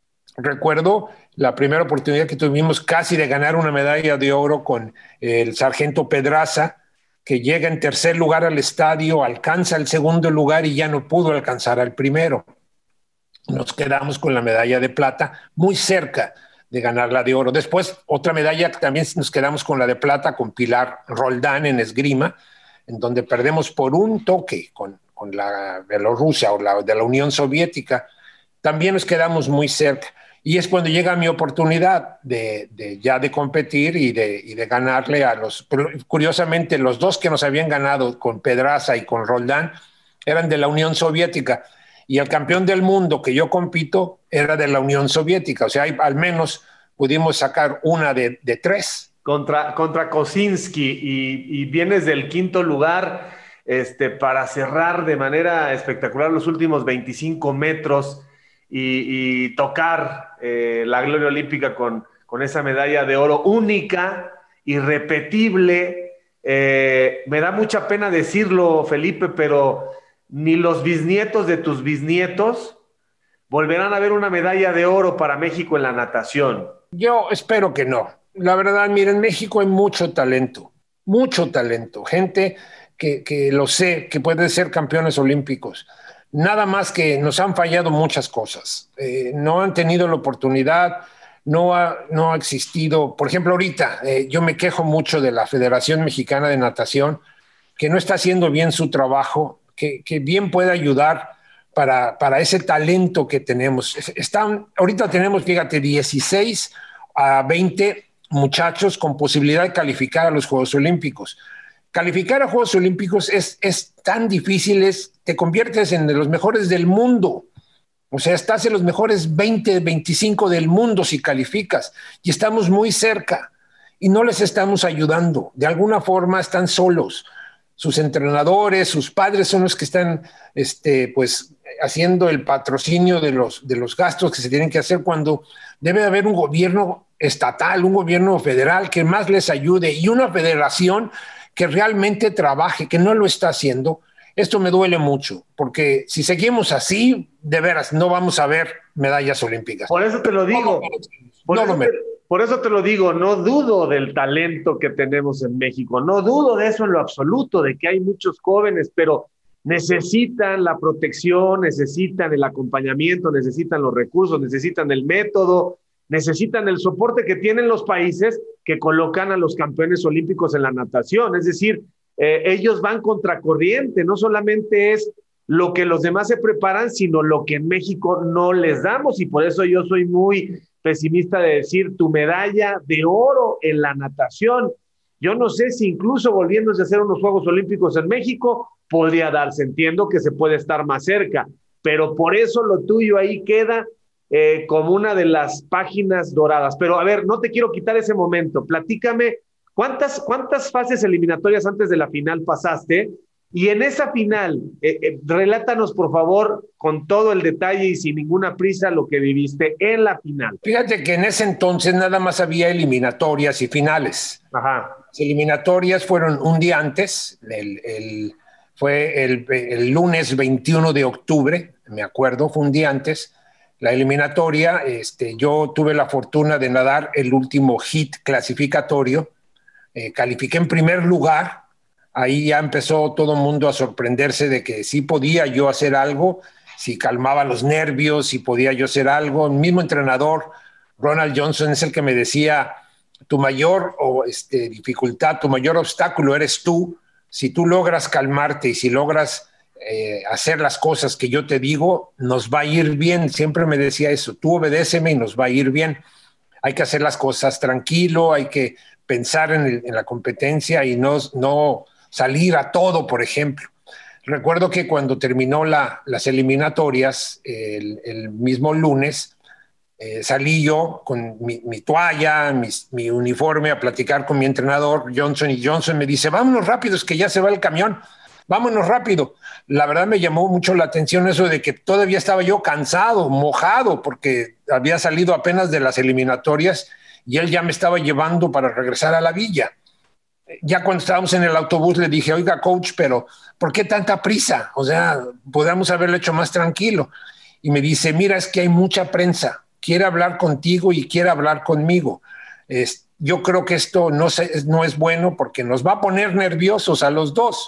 Speaker 2: Recuerdo la primera oportunidad que tuvimos casi de ganar una medalla de oro con el sargento Pedraza, que llega en tercer lugar al estadio, alcanza el segundo lugar y ya no pudo alcanzar al primero. Nos quedamos con la medalla de plata, muy cerca de ganar la de oro. Después, otra medalla que también nos quedamos con la de plata, con Pilar Roldán en esgrima, en donde perdemos por un toque con, con la Bielorrusia o la de la Unión Soviética. También nos quedamos muy cerca. Y es cuando llega mi oportunidad de, de ya de competir y de, y de ganarle a los... Curiosamente, los dos que nos habían ganado con Pedraza y con Roldán eran de la Unión Soviética. Y el campeón del mundo que yo compito era de la Unión Soviética. O sea, hay, al menos pudimos sacar una de, de tres.
Speaker 1: Contra, contra Kosinski, y, y vienes del quinto lugar este, para cerrar de manera espectacular los últimos veinticinco metros y, y tocar eh, la gloria olímpica con, con esa medalla de oro única, irrepetible. Eh, me da mucha pena decirlo, Felipe, pero ni los bisnietos de tus bisnietos volverán a ver una medalla de oro para México en la natación.
Speaker 2: Yo espero que no. La verdad, miren, en México hay mucho talento, mucho talento, gente que, que lo sé, que puede ser campeones olímpicos. Nada más que nos han fallado muchas cosas. Eh, no han tenido la oportunidad, no ha, no ha existido. Por ejemplo, ahorita eh, yo me quejo mucho de la Federación Mexicana de Natación, que no está haciendo bien su trabajo, que, que bien puede ayudar para, para ese talento que tenemos. Están, ahorita tenemos, fíjate, dieciséis a veinte muchachos con posibilidad de calificar a los Juegos Olímpicos. Calificar a Juegos Olímpicos es, es tan difícil, es, te conviertes en de los mejores del mundo. O sea, estás en los mejores veinte, veinticinco del mundo si calificas y estamos muy cerca y no les estamos ayudando. De alguna forma están solos. Sus entrenadores, sus padres son los que están este, pues, haciendo el patrocinio de los, de los gastos que se tienen que hacer cuando debe haber un gobierno estatal, un gobierno federal que más les ayude y una federación que realmente trabaje, que no lo está haciendo. Esto me duele mucho, porque si seguimos así, de veras, no vamos a ver medallas olímpicas.
Speaker 1: Por eso te lo digo. Por, no eso, te, por eso te lo digo, no dudo del talento que tenemos en México, no dudo de eso en lo absoluto, de que hay muchos jóvenes, pero necesitan la protección, necesitan el acompañamiento, necesitan los recursos, necesitan el método, necesitan el soporte que tienen los países que colocan a los campeones olímpicos en la natación. Es decir, eh, ellos van contracorriente, no solamente es lo que los demás se preparan, sino lo que en México no les damos, y por eso yo soy muy pesimista de decir tu medalla de oro en la natación. Yo no sé si incluso volviéndose a hacer unos Juegos Olímpicos en México podría darse. Entiendo que se puede estar más cerca, pero por eso lo tuyo ahí queda eh, como una de las páginas doradas. Pero a ver, no te quiero quitar ese momento. Platícame, ¿cuántas, cuántas fases eliminatorias antes de la final pasaste? Y en esa final, eh, eh, relátanos por favor con todo el detalle y sin ninguna prisa lo que viviste en la final.
Speaker 2: Fíjate que en ese entonces nada más había eliminatorias y finales.
Speaker 1: Ajá.
Speaker 2: Las eliminatorias fueron un día antes, el, el, fue el, el lunes veintiuno de octubre, me acuerdo, fue un día antes. La eliminatoria, este, yo tuve la fortuna de nadar el último hit clasificatorio, eh, califiqué en primer lugar. Ahí ya empezó todo el mundo a sorprenderse de que sí podía yo hacer algo, si calmaba los nervios, si podía yo hacer algo. El mismo entrenador, Ronald Johnson, es el que me decía, tu mayor o, este, dificultad, tu mayor obstáculo eres tú. Si tú logras calmarte y si logras eh, hacer las cosas que yo te digo, nos va a ir bien. Siempre me decía eso, tú obedéceme y nos va a ir bien. Hay que hacer las cosas tranquilo, hay que pensar en, el, en la competencia y no... no salir a todo, por ejemplo. Recuerdo que cuando terminó la, las eliminatorias, el, el mismo lunes, eh, salí yo con mi, mi toalla, mi, mi uniforme a platicar con mi entrenador, Johnson, y Johnson me dice, vámonos rápido, es que ya se va el camión, vámonos rápido. La verdad me llamó mucho la atención eso de que todavía estaba yo cansado, mojado, porque había salido apenas de las eliminatorias y él ya me estaba llevando para regresar a la villa. Ya cuando estábamos en el autobús le dije, oiga, coach, pero ¿por qué tanta prisa? O sea, podríamos haberlo hecho más tranquilo. Y me dice, mira, es que hay mucha prensa, quiere hablar contigo y quiere hablar conmigo. Es, yo creo que esto no, se, no es bueno porque nos va a poner nerviosos a los dos.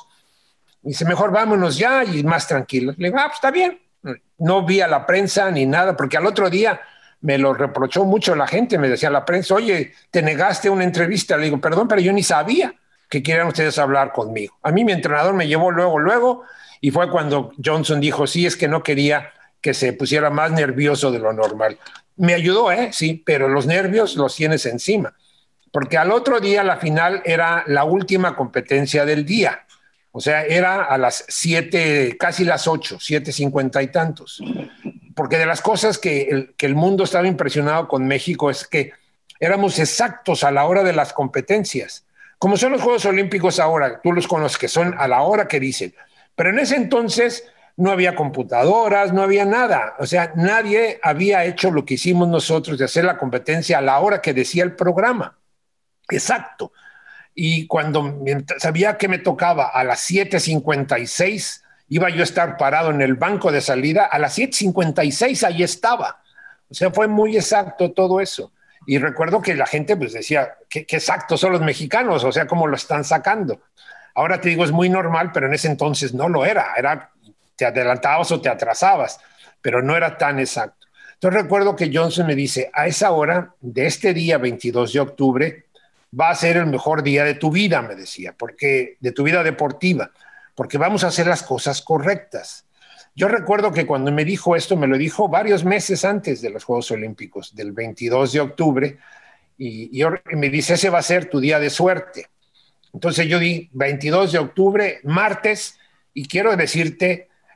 Speaker 2: Y dice, mejor vámonos ya y más tranquilos. Le digo, ah, pues está bien. No vi a la prensa ni nada, porque al otro día me lo reprochó mucho la gente, me decía la prensa, oye, te negaste una entrevista. Le digo, perdón, pero yo ni sabía que quieran ustedes hablar conmigo. A mí mi entrenador me llevó luego, luego, y fue cuando Johnson dijo, sí, es que no quería que se pusiera más nervioso de lo normal. Me ayudó, ¿eh? Sí, pero los nervios los tienes encima, porque al otro día la final era la última competencia del día. O sea, era a las siete, casi las ocho, siete cincuenta y tantos. Porque de las cosas que el, que el mundo estaba impresionado con México es que éramos exactos a la hora de las competencias. Como son los Juegos Olímpicos ahora, tú los conoces, que son a la hora que dicen. Pero en ese entonces no había computadoras, no había nada. O sea, nadie había hecho lo que hicimos nosotros de hacer la competencia a la hora que decía el programa. Exacto. Y cuando sabía que me tocaba a las siete cincuenta y seis, iba yo a estar parado en el banco de salida, a las siete cincuenta y seis ahí estaba. O sea, fue muy exacto todo eso. Y recuerdo que la gente pues decía, qué, qué exactos son los mexicanos, o sea, cómo lo están sacando. Ahora te digo, es muy normal, pero en ese entonces no lo era. Era, te adelantabas o te atrasabas, pero no era tan exacto. Entonces recuerdo que Johnson me dice, a esa hora de este día veintidós de octubre, va a ser el mejor día de tu vida, me decía, porque de tu vida deportiva, porque vamos a hacer las cosas correctas. Yo recuerdo que cuando me dijo esto, me lo dijo varios meses antes de los Juegos Olímpicos, del veintidós de octubre, y, y, y me dice, ese va a ser tu día de suerte. Entonces yo di veintidós de octubre, martes, y quiero decirte,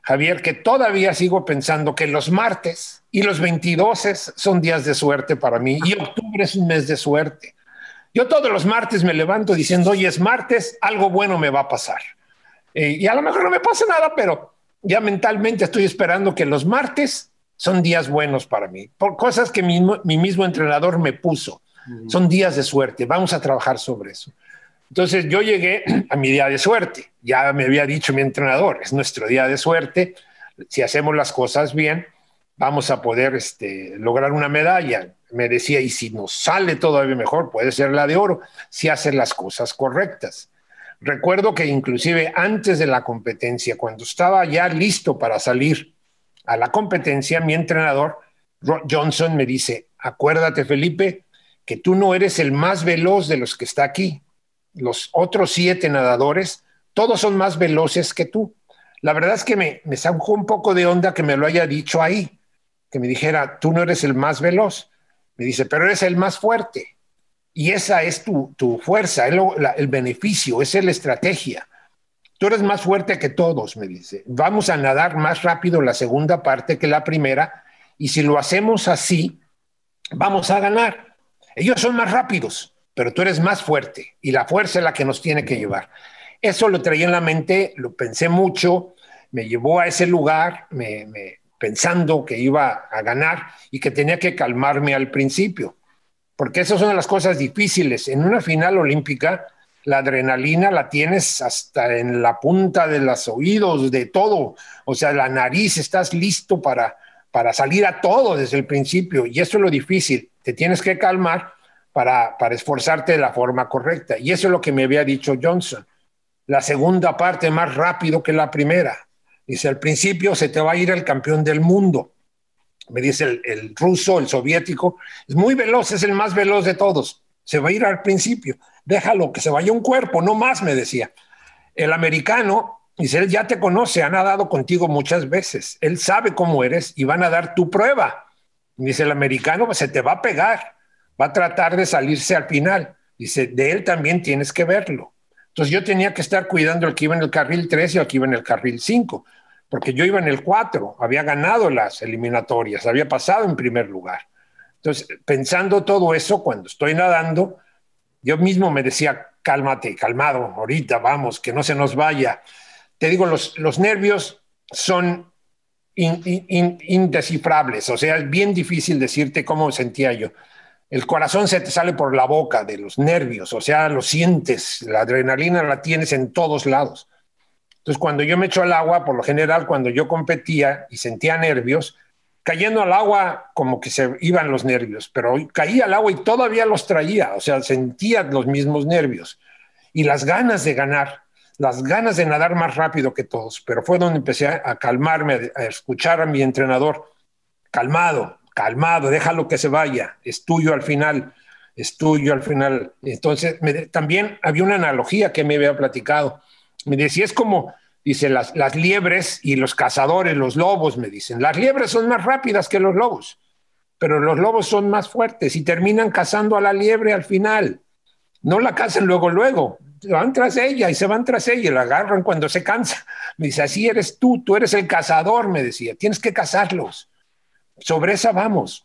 Speaker 2: Javier, que todavía sigo pensando que los martes y los veintidós son días de suerte para mí y octubre es un mes de suerte. Yo todos los martes me levanto diciendo, hoy es martes, algo bueno me va a pasar. Eh, y a lo mejor no me pasa nada, pero ya mentalmente estoy esperando que los martes son días buenos para mí, por cosas que mi, mi mismo entrenador me puso. Uh-huh. Son días de suerte, vamos a trabajar sobre eso. Entonces yo llegué a mi día de suerte, ya me había dicho mi entrenador, es nuestro día de suerte, si hacemos las cosas bien, vamos a poder este, lograr una medalla. Me decía, y si nos sale todavía mejor, puede ser la de oro, si haces las cosas correctas. Recuerdo que inclusive antes de la competencia, cuando estaba ya listo para salir a la competencia, mi entrenador, Rod Johnson, me dice, acuérdate, Felipe, que tú no eres el más veloz de los que está aquí. Los otros siete nadadores, todos son más veloces que tú. La verdad es que me, me sacó un poco de onda que me lo haya dicho ahí, que me dijera, tú no eres el más veloz. Me dice, pero eres el más fuerte. Y esa es tu, tu fuerza, el, la, el beneficio, esa es la estrategia. Tú eres más fuerte que todos, me dice. Vamos a nadar más rápido la segunda parte que la primera, y si lo hacemos así, vamos a ganar. Ellos son más rápidos, pero tú eres más fuerte, y la fuerza es la que nos tiene que llevar. Eso lo traía en la mente, lo pensé mucho, me llevó a ese lugar, me, me, pensando que iba a ganar y que tenía que calmarme al principio. Porque esas son las cosas difíciles. En una final olímpica, la adrenalina la tienes hasta en la punta de los oídos, de todo. O sea, la nariz, estás listo para, para salir a todo desde el principio. Y eso es lo difícil. Te tienes que calmar para, para esforzarte de la forma correcta. Y eso es lo que me había dicho Johnson. La segunda parte más rápido que la primera. Dice, al principio se te va a ir el campeón del mundo. Me dice el, el ruso, el soviético, es muy veloz, es el más veloz de todos. Se va a ir al principio. Déjalo, que se vaya un cuerpo, no más, me decía. El americano, dice, él ya te conoce, ha nadado contigo muchas veces. Él sabe cómo eres y van a dar tu prueba. Dice, el americano pues, se te va a pegar, va a tratar de salirse al final. Dice, de él también tienes que verlo. Entonces yo tenía que estar cuidando al que iba en el carril tres y al que iba en el carril cinco, porque yo iba en el cuatro, había ganado las eliminatorias, había pasado en primer lugar. Entonces, pensando todo eso, cuando estoy nadando, yo mismo me decía, cálmate, calmado, ahorita vamos, que no se nos vaya. Te digo, los, los nervios son in, in, indescifrables, o sea, es bien difícil decirte cómo sentía yo. El corazón se te sale por la boca de los nervios, o sea, lo sientes, la adrenalina la tienes en todos lados. Entonces, cuando yo me echo al agua, por lo general, cuando yo competía y sentía nervios, cayendo al agua como que se iban los nervios, pero caía al agua y todavía los traía, o sea, sentía los mismos nervios. Y las ganas de ganar, las ganas de nadar más rápido que todos, pero fue donde empecé a calmarme, a escuchar a mi entrenador, calmado, calmado, déjalo que se vaya, es tuyo al final, es tuyo al final. Entonces, me, también había una analogía que me había platicado. Me decía, es como, dice, las, las liebres y los cazadores, los lobos, me dicen, las liebres son más rápidas que los lobos, pero los lobos son más fuertes y terminan cazando a la liebre al final. No la cazan luego, luego, van tras ella y se van tras ella y la agarran cuando se cansa. Me dice, así eres tú, tú eres el cazador, me decía, tienes que cazarlos. Sobre esa vamos.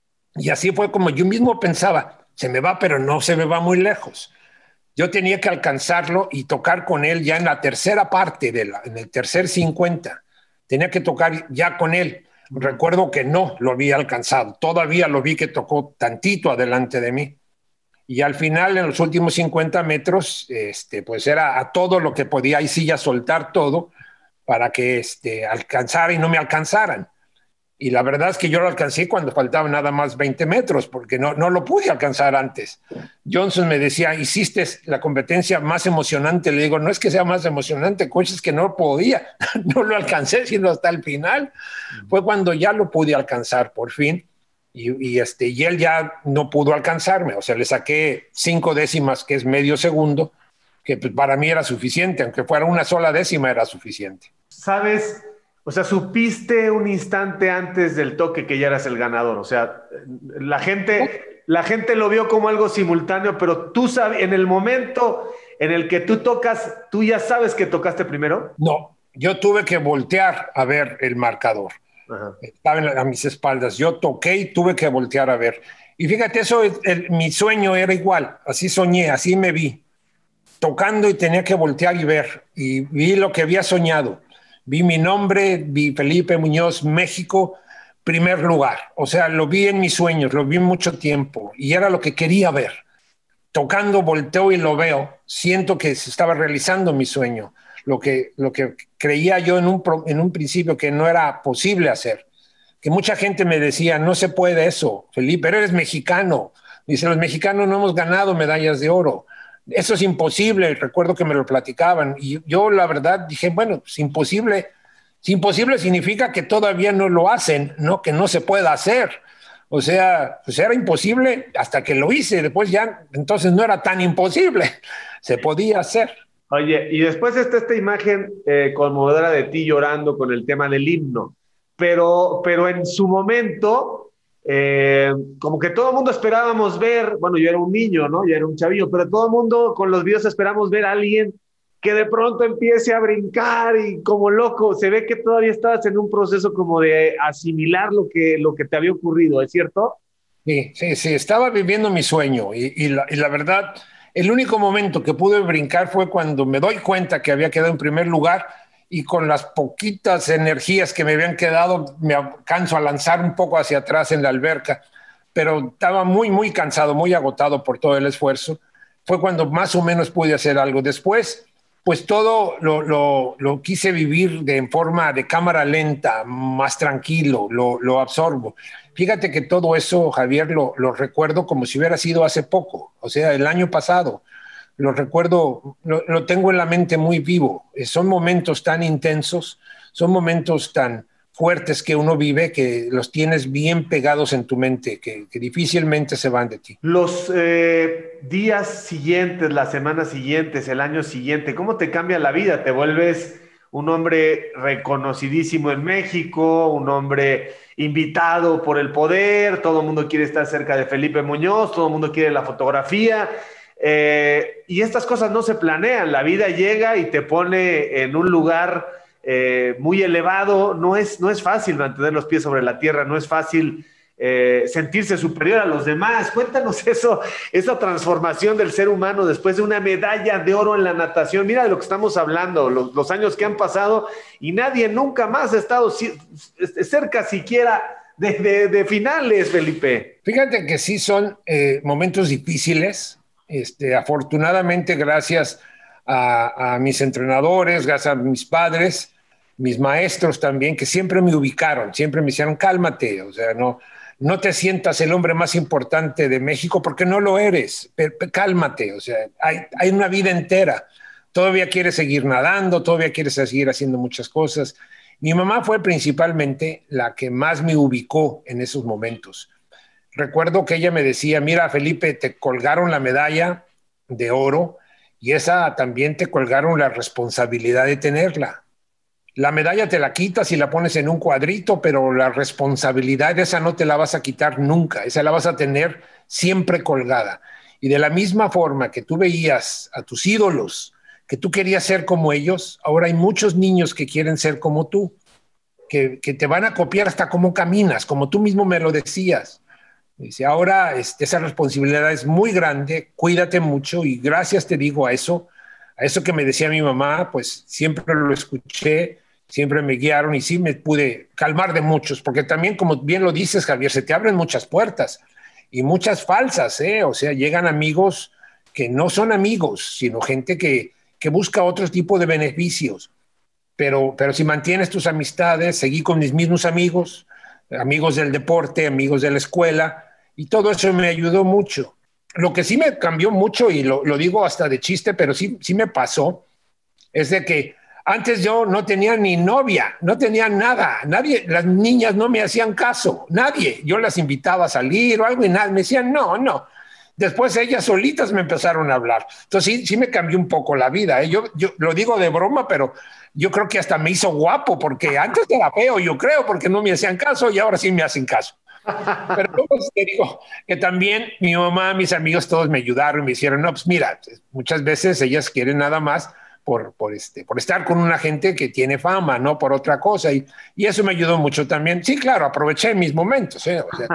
Speaker 2: Y así fue como yo mismo pensaba, se me va, pero no se me va muy lejos. Yo tenía que alcanzarlo y tocar con él ya en la tercera parte, de la, en el tercer cincuenta. Tenía que tocar ya con él. Recuerdo que no lo había alcanzado. Todavía lo vi que tocó tantito adelante de mí. Y al final, en los últimos cincuenta metros, este, pues era a todo lo que podía, ahí sí ya soltar todo para que este, alcanzara y no me alcanzaran. Y la verdad es que yo lo alcancé cuando faltaban nada más veinte metros, porque no, no lo pude alcanzar antes. Johnson me decía, hiciste la competencia más emocionante. Le digo, no es que sea más emocionante, coach, es que no podía. No lo alcancé, sino hasta el final. Uh-huh. Fue cuando ya lo pude alcanzar, por fin. Y, y, este, y él ya no pudo alcanzarme. O sea, le saqué cinco décimas, que es medio segundo, que pues, para mí era suficiente. Aunque fuera una sola décima, era suficiente.
Speaker 1: ¿Sabes? O sea, supiste un instante antes del toque que ya eras el ganador. O sea, la gente, la gente lo vio como algo simultáneo, pero tú sabes, en el momento en el que tú tocas, ¿tú ya sabes que tocaste primero?
Speaker 2: No, yo tuve que voltear a ver el marcador.
Speaker 1: Ajá.
Speaker 2: Estaba en la- a mis espaldas. Yo toqué y tuve que voltear a ver. Y fíjate, eso, es- el- mi sueño era igual. Así soñé, así me vi. Tocando y tenía que voltear y ver. Y vi lo que había soñado. Vi mi nombre, vi Felipe Muñoz, México, primer lugar. O sea, lo vi en mis sueños, lo vi mucho tiempo. Y era lo que quería ver. Tocando, volteo y lo veo. Siento que se estaba realizando mi sueño. Lo que, lo que creía yo en un, pro- en un principio que no era posible hacer. Que mucha gente me decía, no se puede eso, Felipe, pero eres mexicano. Dice, los mexicanos no hemos ganado medallas de oro. Eso es imposible. Recuerdo que me lo platicaban. Y yo, la verdad, dije, bueno, es imposible. Si imposible significa que todavía no lo hacen, no que no se pueda hacer. O sea, pues era imposible hasta que lo hice. Después ya, entonces no era tan imposible. Se podía hacer.
Speaker 1: Oye, y después está esta imagen eh, conmovedora de ti llorando con el tema del himno, pero, pero en su momento, eh, como que todo el mundo esperábamos ver, bueno, yo era un niño, ¿no? Yo era un chavillo, pero todo el mundo con los videos esperamos ver a alguien que de pronto empiece a brincar y como loco, se ve que todavía estabas en un proceso como de asimilar lo que, lo que te había ocurrido, ¿es cierto?
Speaker 2: Sí, sí, sí, estaba viviendo mi sueño y, y la, y la verdad, el único momento que pude brincar fue cuando me doy cuenta que había quedado en primer lugar y con las poquitas energías que me habían quedado me alcanzo a lanzar un poco hacia atrás en la alberca, pero estaba muy, muy cansado, muy agotado por todo el esfuerzo. Fue cuando más o menos pude hacer algo. Después, pues todo lo, lo, lo quise vivir de en forma de cámara lenta, más tranquilo, lo, lo absorbo. Fíjate que todo eso, Javier, lo, lo recuerdo como si hubiera sido hace poco, o sea, el año pasado. Lo recuerdo, lo, lo tengo en la mente muy vivo. Eh, Son momentos tan intensos, son momentos tan fuertes que uno vive que los tienes bien pegados en tu mente, que, que difícilmente se van de ti.
Speaker 1: Los eh, días siguientes, las semanas siguientes, el año siguiente, ¿cómo te cambia la vida? ¿Te vuelves un hombre reconocidísimo en México, un hombre invitado por el poder, todo el mundo quiere estar cerca de Felipe Muñoz, todo el mundo quiere la fotografía? Eh, y estas cosas no se planean, la vida llega y te pone en un lugar eh, muy elevado. No es, no es fácil mantener los pies sobre la tierra, no es fácil eh, sentirse superior a los demás. Cuéntanos eso, esa transformación del ser humano después de una medalla de oro en la natación. Mira de lo que estamos hablando, los, los años que han pasado y nadie nunca más ha estado si, cerca siquiera de, de, de finales, Felipe.
Speaker 2: Fíjate que sí son eh, momentos difíciles. Este, afortunadamente, gracias a, a mis entrenadores, gracias a mis padres, mis maestros también, que siempre me ubicaron, siempre me hicieron, cálmate, o sea, no, no te sientas el hombre más importante de México porque no lo eres, pero, pero cálmate, o sea, hay, hay una vida entera, todavía quieres seguir nadando, todavía quieres seguir haciendo muchas cosas. Mi mamá fue principalmente la que más me ubicó en esos momentos. Recuerdo que ella me decía, mira, Felipe, te colgaron la medalla de oro y esa también te colgaron la responsabilidad de tenerla. La medalla te la quitas y la pones en un cuadrito, pero la responsabilidad esa no te la vas a quitar nunca, esa la vas a tener siempre colgada. Y de la misma forma que tú veías a tus ídolos, que tú querías ser como ellos, ahora hay muchos niños que quieren ser como tú, que, que te van a copiar hasta cómo caminas, como tú mismo me lo decías. Dice, ahora este, esa responsabilidad es muy grande, cuídate mucho y gracias te digo a eso, a eso que me decía mi mamá, pues siempre lo escuché, siempre me guiaron y sí me pude calmar de muchos, porque también, como bien lo dices, Javier, se te abren muchas puertas y muchas falsas, ¿eh? O sea, llegan amigos que no son amigos, sino gente que, que busca otro tipo de beneficios. Pero, pero si mantienes tus amistades, seguí con mis mismos amigos, amigos del deporte, amigos de la escuela, y todo eso me ayudó mucho. Lo que sí me cambió mucho, y lo, lo digo hasta de chiste, pero sí, sí me pasó, es de que antes yo no tenía ni novia, no tenía nada, nadie, las niñas no me hacían caso, nadie. Yo las invitaba a salir o algo y nada, me decían no, no. Después ellas solitas me empezaron a hablar. Entonces sí, sí me cambió un poco la vida, ¿eh? Yo, yo lo digo de broma, pero yo creo que hasta me hizo guapo, porque antes era feo, yo creo, porque no me hacían caso y ahora sí me hacen caso. Pero luego te digo que también mi mamá, mis amigos, todos me ayudaron y me hicieron, no, pues mira, muchas veces ellas quieren nada más por, por, este, por estar con una gente que tiene fama, no por otra cosa. Y, y eso me ayudó mucho también. Sí, claro, aproveché mis momentos. ¿eh? O sea,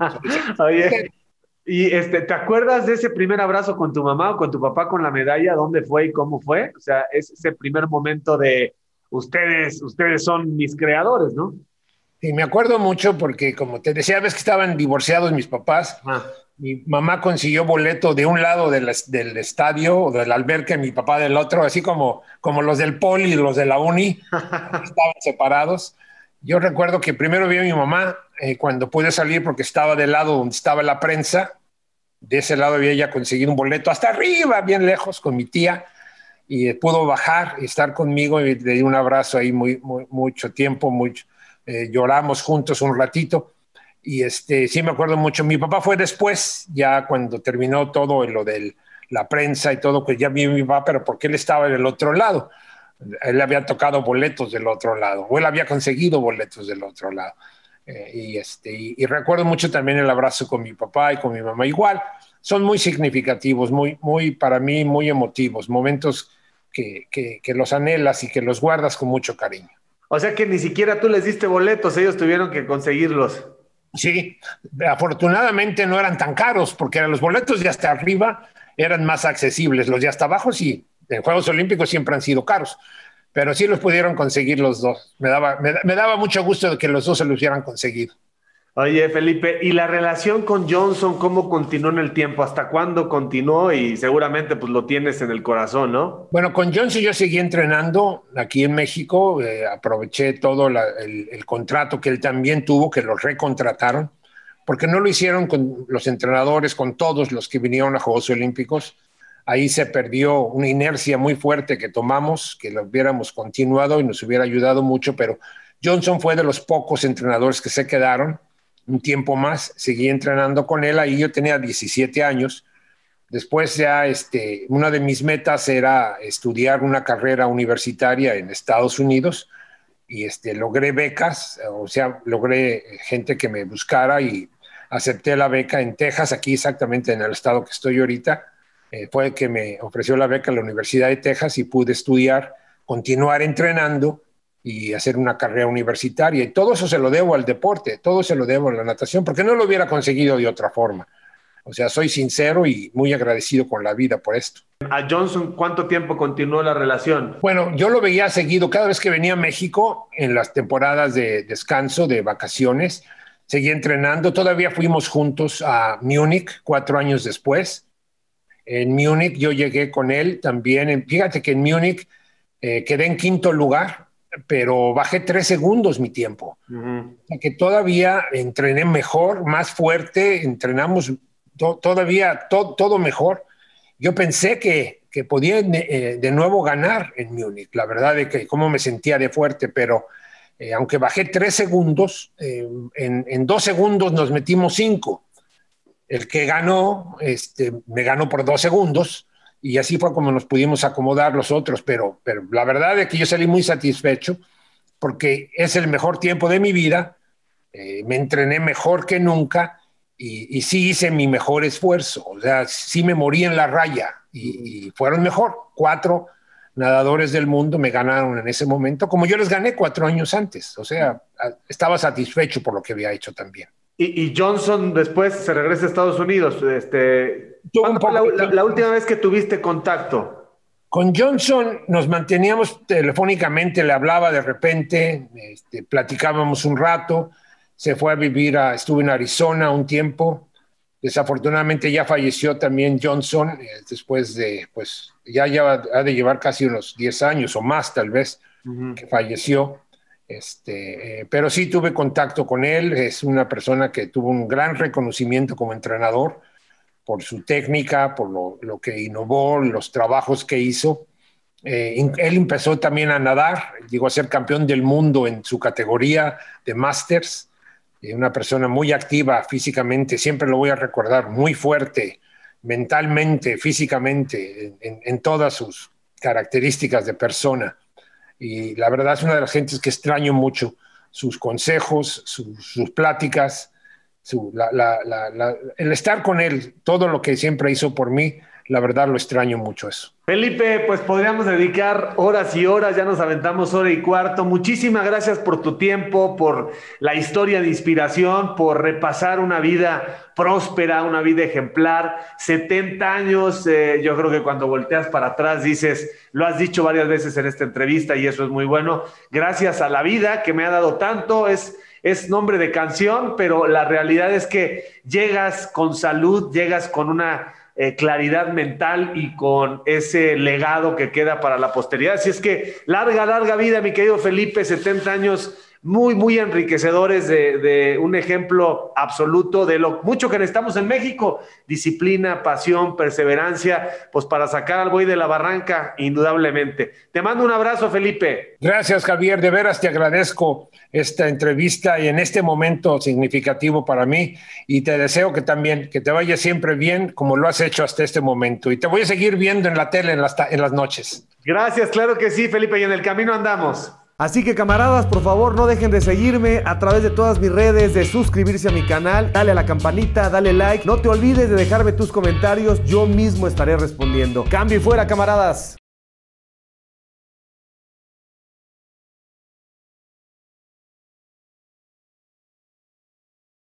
Speaker 1: Oye, y este, ¿te acuerdas de ese primer abrazo con tu mamá o con tu papá con la medalla? ¿Dónde fue y cómo fue? O sea, es ese primer momento de ustedes, ustedes son mis creadores, ¿no?
Speaker 2: sí, me acuerdo mucho porque, como te decía, ves que estaban divorciados mis papás.
Speaker 1: Ah.
Speaker 2: Mi mamá consiguió boleto de un lado del, del estadio o del alberca y mi papá del otro, así como, como los del Poli y los de la Uni, estaban separados. Yo recuerdo que primero vi a mi mamá eh, cuando pude salir porque estaba del lado donde estaba la prensa. De ese lado había ella conseguido un boleto hasta arriba, bien lejos, con mi tía, y eh, pudo bajar y estar conmigo y le di un abrazo ahí muy, muy mucho tiempo, mucho, eh, lloramos juntos un ratito. Y este, sí me acuerdo mucho. Mi papá fue después, ya cuando terminó todo lo de la prensa y todo, pues ya vi a mi papá, pero porque él estaba en el otro lado. Él había tocado boletos del otro lado, o él había conseguido boletos del otro lado. Eh, y, este, y, y recuerdo mucho también el abrazo con mi papá y con mi mamá. Igual, son muy significativos, muy, muy para mí, muy emotivos, momentos que, que, que los anhelas y que los guardas con mucho cariño.
Speaker 1: O sea que ni siquiera tú les diste boletos, ellos tuvieron que conseguirlos.
Speaker 2: Sí, afortunadamente no eran tan caros, porque los boletos de hasta arriba eran más accesibles. Los de hasta abajo sí, en Juegos Olímpicos siempre han sido caros, pero sí los pudieron conseguir los dos. Me daba, me, me daba mucho gusto de que los dos se los hubieran conseguido.
Speaker 1: Oye, Felipe, ¿y la relación con Johnson cómo continuó en el tiempo? ¿Hasta cuándo continuó? Y seguramente pues lo tienes en el corazón, ¿no?
Speaker 2: Bueno, con Johnson yo seguí entrenando aquí en México, eh, aproveché todo la, el, el contrato que él también tuvo, que lo recontrataron, porque no lo hicieron con los entrenadores, con todos los que vinieron a Juegos Olímpicos. Ahí se perdió una inercia muy fuerte que tomamos, que lo hubiéramos continuado y nos hubiera ayudado mucho, pero Johnson fue de los pocos entrenadores que se quedaron un tiempo más, seguí entrenando con él, ahí yo tenía diecisiete años. Después ya este, una de mis metas era estudiar una carrera universitaria en Estados Unidos y este, logré becas, o sea, logré gente que me buscara y acepté la beca en Texas, aquí exactamente en el estado que estoy ahorita. Eh, fue que me ofreció la beca a la Universidad de Texas y pude estudiar, continuar entrenando y hacer una carrera universitaria. Y todo eso se lo debo al deporte, todo se lo debo a la natación, porque no lo hubiera conseguido de otra forma. O sea, soy sincero y muy agradecido con la vida por esto.
Speaker 1: ¿A Johnson cuánto tiempo continuó la relación?
Speaker 2: Bueno, yo lo veía seguido cada vez que venía a México en las temporadas de descanso, de vacaciones. Seguía entrenando. Todavía fuimos juntos a Múnich cuatro años después. En Múnich yo llegué con él también. Fíjate que en Múnich eh, quedé en quinto lugar, pero bajé tres segundos mi tiempo. Uh-huh. O sea que todavía entrené mejor, más fuerte, entrenamos to- todavía to- todo mejor. Yo pensé que, que podía eh, de nuevo ganar en Múnich, la verdad es que cómo me sentía de fuerte, pero eh, aunque bajé tres segundos, eh, en, en dos segundos nos metimos cinco. El que ganó, este, me ganó por dos segundos, y así fue como nos pudimos acomodar los otros, pero, pero la verdad es que yo salí muy satisfecho porque es el mejor tiempo de mi vida, eh, me entrené mejor que nunca y, y sí hice mi mejor esfuerzo, o sea, sí me morí en la raya y, y fueron mejor. Cuatro nadadores del mundo me ganaron en ese momento, como yo les gané cuatro años antes, o sea, estaba satisfecho por lo que había hecho también.
Speaker 1: Y, y Johnson después se regresa a Estados Unidos. Este, ¿Cuándo fue la, la, la última vez que tuviste contacto?
Speaker 2: Con Johnson nos manteníamos telefónicamente, le hablaba de repente, este, platicábamos un rato, se fue a vivir, a, estuvo en Arizona un tiempo, desafortunadamente ya falleció también Johnson, eh, después de, pues ya, ya ha de llevar casi unos diez años o más tal vez, uh-huh. que falleció. Este, eh, pero sí tuve contacto con él, es una persona que tuvo un gran reconocimiento como entrenador por su técnica, por lo, lo que innovó, los trabajos que hizo. Eh, él empezó también a nadar, llegó a ser campeón del mundo en su categoría de Masters, eh, una persona muy activa físicamente, siempre lo voy a recordar, muy fuerte mentalmente, físicamente, en, en, en todas sus características de persona. Y la verdad es una de las gentes que extraño mucho, sus consejos, su, sus pláticas, su, la, la, la, la, el estar con él, todo lo que siempre hizo por mí, la verdad lo extraño mucho eso.
Speaker 1: Felipe, pues podríamos dedicar horas y horas, ya nos aventamos hora y cuarto. Muchísimas gracias por tu tiempo, por la historia de inspiración, por repasar una vida próspera, una vida ejemplar. setenta años, eh, yo creo que cuando volteas para atrás dices, lo has dicho varias veces en esta entrevista y eso es muy bueno. Gracias a la vida que me ha dado tanto, es... es nombre de canción, pero la realidad es que llegas con salud, llegas con una eh, claridad mental y con ese legado que queda para la posteridad. Así es que larga, larga vida, mi querido Felipe, setenta años muy, muy enriquecedores de, de un ejemplo absoluto de lo mucho que necesitamos en México. Disciplina, pasión, perseverancia, pues para sacar al buey de la barranca, indudablemente. Te mando un abrazo, Felipe.
Speaker 2: Gracias, Javier. De veras te agradezco esta entrevista y en este momento significativo para mí, y te deseo que también, que te vaya siempre bien como lo has hecho hasta este momento, y te voy a seguir viendo en la tele en las, en las noches.
Speaker 1: Gracias, claro que sí, Felipe, y en el camino andamos.
Speaker 3: Así que camaradas, por favor no dejen de seguirme a través de todas mis redes, de suscribirse a mi canal, dale a la campanita, dale like, no te olvides de dejarme tus comentarios, yo mismo estaré respondiendo. Cambio y fuera, camaradas.